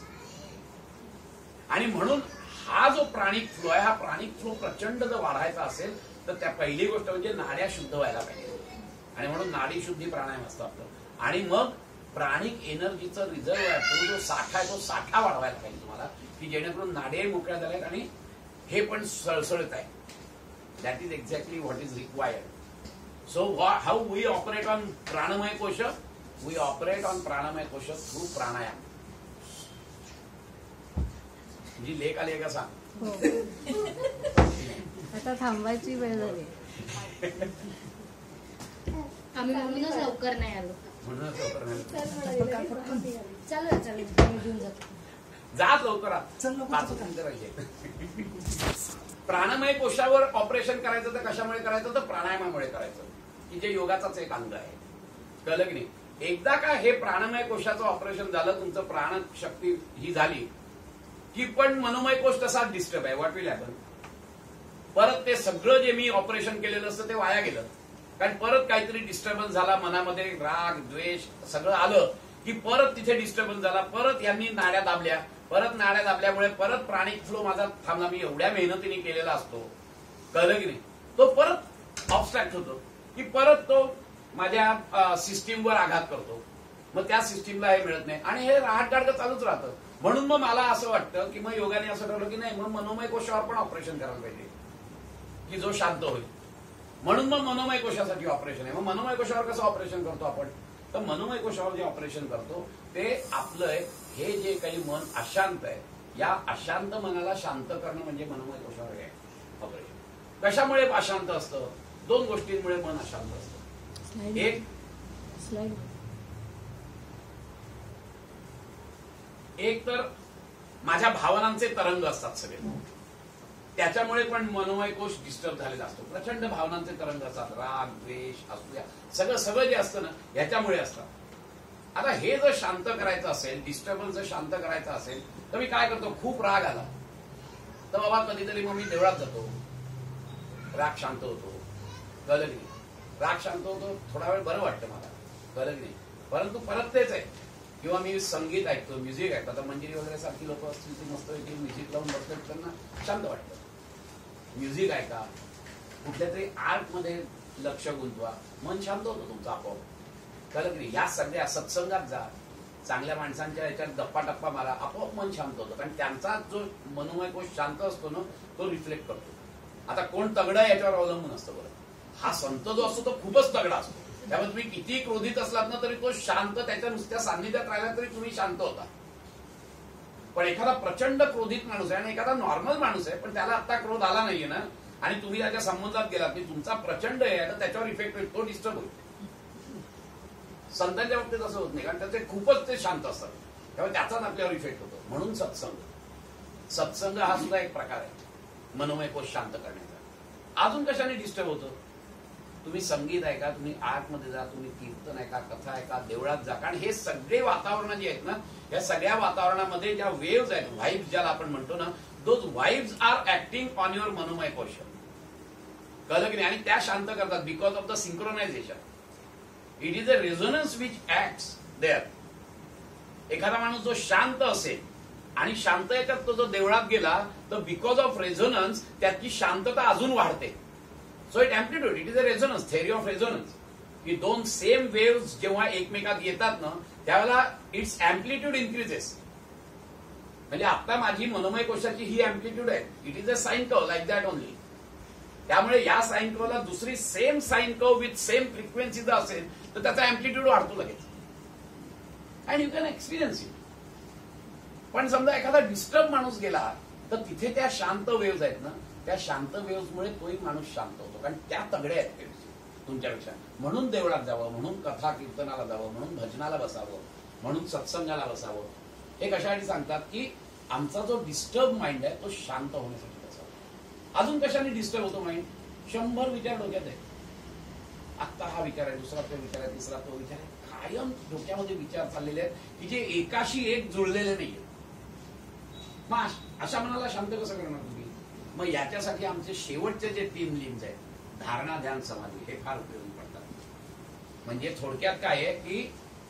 आणि म्हणून हा जो प्राणिक फ्लो आहे, हा प्राणिक फ्लो प्रचंड जर वाढायचा असेल तर त्या पहिली गोष्ट म्हणजे नाड्या शुद्ध व्हायला पाहिजे. आणि म्हणून नाडी शुद्धी प्राणायाम असतो आपलं. आणि मग प्राणिक एनर्जीचं रिझर्व आहे, तो जो साठा आहे तो साठा वाढवायला पाहिजे तुम्हाला, की जेणेकरून नाड्याही मोकळ्या झाल्यात आणि हे पण सळसळत आहे. That is exactly what is required. So how we operate on प्राणमय कोश, वी ऑपरेट ऑन प्राणमय कोश थ्रू प्राणायाम. जी लेख आली आहे का सांग. आता थांबायची वेळ झाली. आम्ही म्हणूनच लवकर नाही आलो. म्हणूनच लवकर नाही. चालेल चालेल घेऊन जातो. जात लवकर करायचे. प्राणमय कोशावर ऑपरेशन करायचं तर कशामुळे करायचं तर प्राणायामामुळे करायचं, की जे योगाचाच एक अंग आहे. कळलं की नाही. एकदा का हे प्राणमय कोशाचं ऑपरेशन झालं, तुमचं प्राण शक्ती ही झाली की पण मनोमय कोश तसाच डिस्टर्ब आहे. व्हॉट विल हॅपन, परत ते सगळं जे मी ऑपरेशन केलेलं असतं ते वाया गेलं. कारण परत काहीतरी डिस्टर्बन्स झाला मनामध्ये, राग द्वेष सगळं आलं की परत तिथे डिस्टर्बन्स झाला, परत यांनी नाड्या दाबल्या, परत नाड्या दाबल्यामुळे परत प्राणिक फ्लो माझा थांबला. मी एवढ्या मेहनतीने केलेला असतो, कळलं की नाही, तो परत ऑब्स्ट्रॅक्ट होतो की परत तो माझ्या सिस्टीमवर आघात करतो. मग त्या सिस्टीमला हे मिळत नाही आणि हे राहटगाडगं चालूच राहतं. म्हणून मग मला असं वाटतं की मग योगाने असं ठरवलं की नाही, मग मनोमय कोशावर पण ऑपरेशन करायला पाहिजे की जो शांत होईल. म्हणून मग मनोमय कोशासाठी ऑपरेशन आहे. मग मनोमय कोशावर कसं ऑपरेशन करतो आपण, तर मनोमय कोशावर जे ऑपरेशन करतो ते आपलं हे जे काही मन अशांत आहे, या अशांत मनाला शांत करणं म्हणजे मनोमय कोशावर आहे ऑपरेशन. कशामुळे अशांत असतं, दोन गोष्टींमुळे मन अशांत असतं. एक एक तर माझ्या भावनांचे तरंग असतात सगळे, त्याच्यामुळे पण मनोमय कोश डिस्टर्ब झालेला असतो. प्रचंड भावनांचे तरंग असतात, राग द्वेष असूया सगळं सगळं जे असतं ना याच्यामुळे असतं. आता हे जर शांत करायचं असेल, डिस्टर्बन्स जर शांत करायचं असेल तर मी काय करतो, खूप राग आला तर बाबा कधीतरी मग मी देवळात जातो, राग शांत होतो, कळलं की नाही, राग शांत होतो, थोडा वेळ बरं वाटतं मला, कळलं की नाही. परंतु परत तेच आहे, किंवा मी संगीत ऐकतो, म्युझिक ऐकतो. आता मंजिरी वगैरे सारखी लोक असतील ती मस्त म्युझिक लावून बसतात, त्यांना शांत वाटतं. म्युझिक ऐका, कुठल्या तरी आर्ट मध्ये लक्ष गुंतवा, मन शांत होतं तुमचं आपोआप, कळलं की नाही. या सगळ्या सत्संगात जा, चांगल्या माणसांच्या याच्यात गप्पा टप्पा मारा, आपोआप मन शांत होतं. कारण त्यांचा जो मनोमय कोश शांत असतो ना तो रिफ्लेक्ट करतो. आता कोण तगडा याच्यावर अवलंबून असतं बरं. हा संत जो असतो तो खूपच तगडा असतो, त्यामुळे तुम्ही किती क्रोधित असलात ना तरी तो शांत, त्याच्या नुसत्या सान्निध्यात राहिला तरी तुम्ही शांत होता. पण एखादा प्रचंड क्रोधित माणूस आहे आणि एखादा नॉर्मल माणूस आहे पण त्याला आता क्रोध आला नाहीये ना, आणि तुम्ही त्याच्या संबंधात गेलात की तुमचा प्रचंड आहे तर त्याच्यावर इफेक्ट होईल, तो डिस्टर्ब होईल. संतांच्या बाबतीत असं होत नाही, कारण त्याचे खूपच ते शांत असतात, त्यामुळे त्याचाच आपल्यावर इफेक्ट होतो. म्हणून सत्संग सत्संग हा सुद्धा एक प्रकार आहे मनोमय कोश शांत करण्याचा. अजून कशाने डिस्टर्ब होतं, तुम्ही संगीत ऐका, तुम्ही आर्टमध्ये जा, तुम्ही कीर्तन ऐका, कथा ऐका, देवळात जा. कारण हे सगळे वातावरण जे आहेत ना, या सगळ्या वातावरणामध्ये ज्या वेव्ज आहेत, व्हाइब्स ज्याला आपण म्हणतो ना, those vibes are acting on your मनोमय कोश, कळलं की नाही. आणि त्या शांत करतात because of the synchronization. It is a resonance which acts there. एखादा माणूस जो शांत असेल आणि शांत याच्यात तो जो देवळात गेला तर बिकॉज ऑफ रेझोनन्स त्याची शांतता अजून वाढते. So it amplitude, it is a resonance, theory of resonance, की दोन सेम वेव्स जेव्हा एकमेकात येतात ना त्यावेळेला इट्स अँप्लिट्यूड इन्क्रीजेस. म्हणजे आता माझी मनोमय कोशाची ही अँप्लिट्यूड आहे, it is a sine curve like that only. त्यामुळे या साइन कर्वला दुसरी same sine curve with same frequency जर असेल तर त्याचा अँप्लिट्यूड वाढतो लगेच, and you can experience it. पण समजा एखादा डिस्टर्ब माणूस गेला तर तिथे त्या शांत वेव्स आहेत ना, त्या शांत वेव्समुळे तोही माणूस शांत होतो, कारण त्या तगड्या आहेत तुमच्यापेक्षा. म्हणून देवळात जावं, म्हणून कथा कीर्तनाला जावं, म्हणून भजनाला बसावं, म्हणून सत्संगाला बसावं. हे कशासाठी सांगतात की आमचा जो डिस्टर्ब माइंड आहे तो शांत होण्यासाठी बसावा. अजून कशाने डिस्टर्ब होतो माइंड, शंभर विचार डोक्यात आहे. आत्ता हा विचार आहे, दुसरा तो विचार आहे, तिसरा तो विचार आहे, कायम डोक्यामध्ये विचार चाललेले आहेत की जे एकाशी एक जुळलेले नाहीये. मग अशा मनाला शांत कसं करणार तुम्ही. मग याच्यासाठी आमचे शेवटचे जे तीन लिंब्स आहेत, धारणा, ध्यान, समाधी, हे फार उपयोगी पडतात. म्हणजे थोडक्यात काय आहे की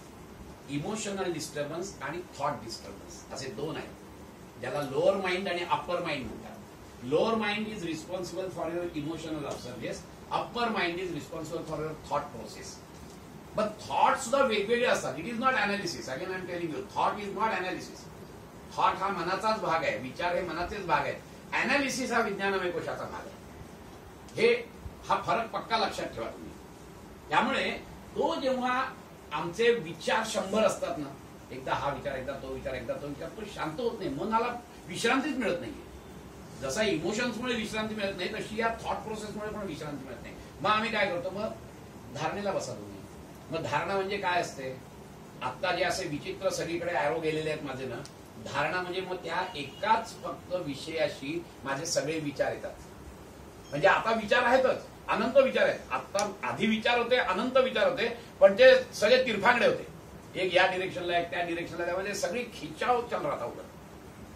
इमोशनल डिस्टर्बन्स आणि थॉट डिस्टर्बन्स असे दोन आहेत, ज्याला लोअर माइंड आणि अप्पर माइंड म्हणतात. Lower mind is responsible for your emotional observes, upper mind is responsible for your thought process. पण थॉट सुद्धा वेगवेगळे असतात. It is not analysis, again I am telling you, thought is not analysis. Thought हा मनाचाच भाग आहे, विचार हे मनाचेच भाग आहेत. अनालिसिस हा विज्ञानमय कोशाचा भाग आहे. हे हा फरक पक्का लक्षात ठेवा तुम्ही. त्यामुळे तो जेव्हा आमचे विचार शंभर असतात ना, एकदा हा विचार, एकदा तो विचार, एकदा तो विचार, तो शांत होत नाही, मनाला विश्रांतीच मिळत नाहीये. जसा इमोशन्समुळे विश्रांती मिळत नाही तशी या थॉट प्रोसेसमुळे पण विश्रांती मिळत नाही. मग आम्ही काय करतो, मग धारणेला बसा तुम्ही. मग धारणा म्हणजे काय असते, आता जे असे विचित्र सगळीकडे ॲरो गेलेले आहेत माझे ना, धारणा म्हणजे मग त्या एकाच फक्त विषयाशी माझे सगळे विचार येतात. म्हणजे आता विचार आहेतच, अनंत विचार आहेत. आता आधी विचार होते, अनंत विचार होते, पण ते सगळे तिरफांगडे होते, एक या डिरेक्शनला एक त्या डिरेक्शनला, त्यामध्ये सगळी खिचाव चल राहता होता.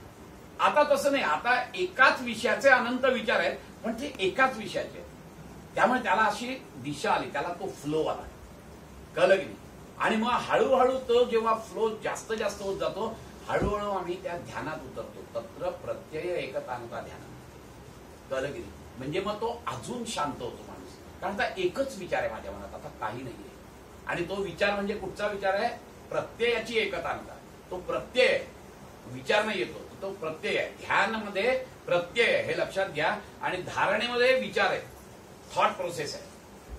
आता तसं नाही, आता एकाच विषयाचे अनंत विचार आहेत पण ते एकाच विषयाचे आहेत. त्यामुळे त्याला अशी दिशा आली, त्याला तो फ्लो आला, कळलं की नाही? आणि मग हळूहळू तो जेव्हा फ्लो जास्त जास्त होत जातो, हळूहळू आम्ही त्या ध्यानात उतरतो. तत्र प्रत्यय एकतानता ध्यान, कळलं की नाही? म्हणजे मग तो अजून शांत होतो माणूस, कारण आता एकच विचार आहे माझ्या मनात, आता काही नाहीये. आणि तो विचार म्हणजे कुठचा विचार आहे? प्रत्ययाची एकतानता. तो प्रत्यय, विचार नाही येतो, तो प्रत्यय आहे. ध्यानमध्ये प्रत्यय आहे हे लक्षात घ्या, आणि धारणेमध्ये विचार आहे, थॉट प्रोसेस आहे.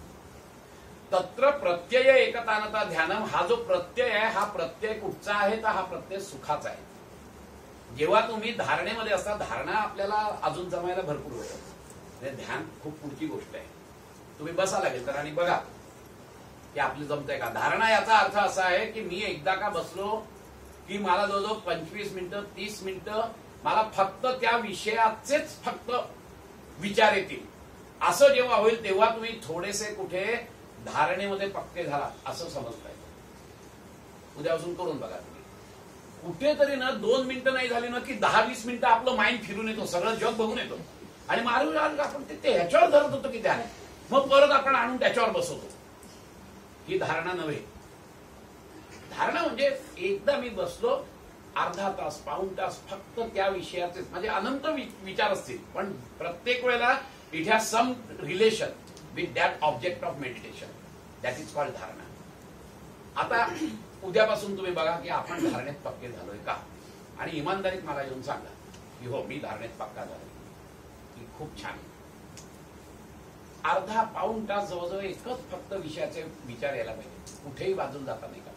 तत्र प्रत्यय एकतानता ध्यानम, हा जो प्रत्यय आहे हा प्रत्यय कुठचा आहे? तर हा प्रत्यय सुखाचा आहे. जेव्हा तुम्ही धारणेमध्ये असता, धारणा आपल्याला अजून जमायला भरपूर वेळ लागतो, ध्यान खूप पुढची गोष्ट आहे. तुम्ही बसा लागेल तर आणि बघा की आपलं जमतंय का. धारणा याचा अर्थ असा आहे की मी एकदा का बसलो की मला जवळजवळ पंचवीस मिनिटं तीस मिनिटं मला फक्त त्या विषयाचेच फक्त विचार येतील, असं जेव्हा होईल तेव्हा तुम्ही थोडेसे कुठे धारणेमध्ये पक्के झाला असं समजताय. उद्यापासून करून बघा तुम्ही. कुठेतरी ना दोन मिनिटं नाही झाली ना की दहा वीस मिनिटं आपलं माइंड फिरून येतो, सगळं जग बघून येतो, आणि मारून आपण ते ह्याच्यावर धरत होतो की ध्यान, मग परत आपण आणून त्याच्यावर बसवतो. ही धारणा नव्हे. धारणा म्हणजे एकदा मी बसलो, अर्धा तास पाऊण तास फक्त त्या विषयाचे म्हणजे अनंत विचार असतील, पण प्रत्येक वेळेला it has some relation with that object of meditation, that is called धारणा. आता उद्यापासून तुम्ही बघा की आपण धारणेत पक्के झालोय का, आणि इमानदारीत मला येऊन सांगा की हो मी धारणेत पक्का झालोय, की खूप छान. अर्धा पाऊण तास जवळजवळ एकच फक्त विषयाचे विचार यायला पाहिजे, कुठेही वाजून जाता नाही का.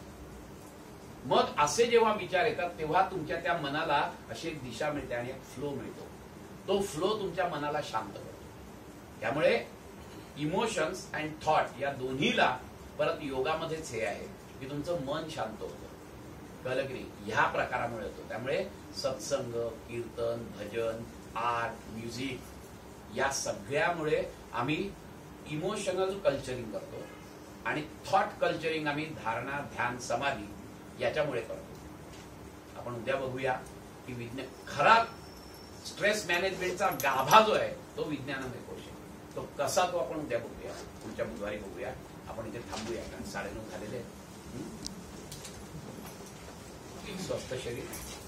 मग असे जेव्हा विचार येतात तेव्हा तुमच्या त्या मनाला अशी एक दिशा मिळते आणि एक फ्लो मिळतो. तो फ्लो तुमच्या मनाला शांत करतो. त्यामुळे इमोशन्स अँड थॉट या दोन्हीला परत योगामध्येच हे आहे की तुमचं मन शांत होतं, कळलं की नाही, ह्या प्रकारामुळे होतो. त्यामुळे सत्संग, कीर्तन, भजन, आर्ट, म्युझिक या सगळ्यामुळे आम्ही इमोशनल कल्चरिंग करतो, आणि थॉट कल्चरिंग आम्ही धारणा, ध्यान, समाधी याच्यामुळे करतो. आपण उद्या बघूया की विज्ञान खरा स्ट्रेस मॅनेजमेंटचा गाभा जो आहे तो विज्ञानामध्ये कोश आहे, तो कसा तो आपण उद्या बघूया, पुढच्या बुधवारी बघूया. आपण इथे थांबूया कारण साडेनऊ झालेले. स्वस्थ शरीर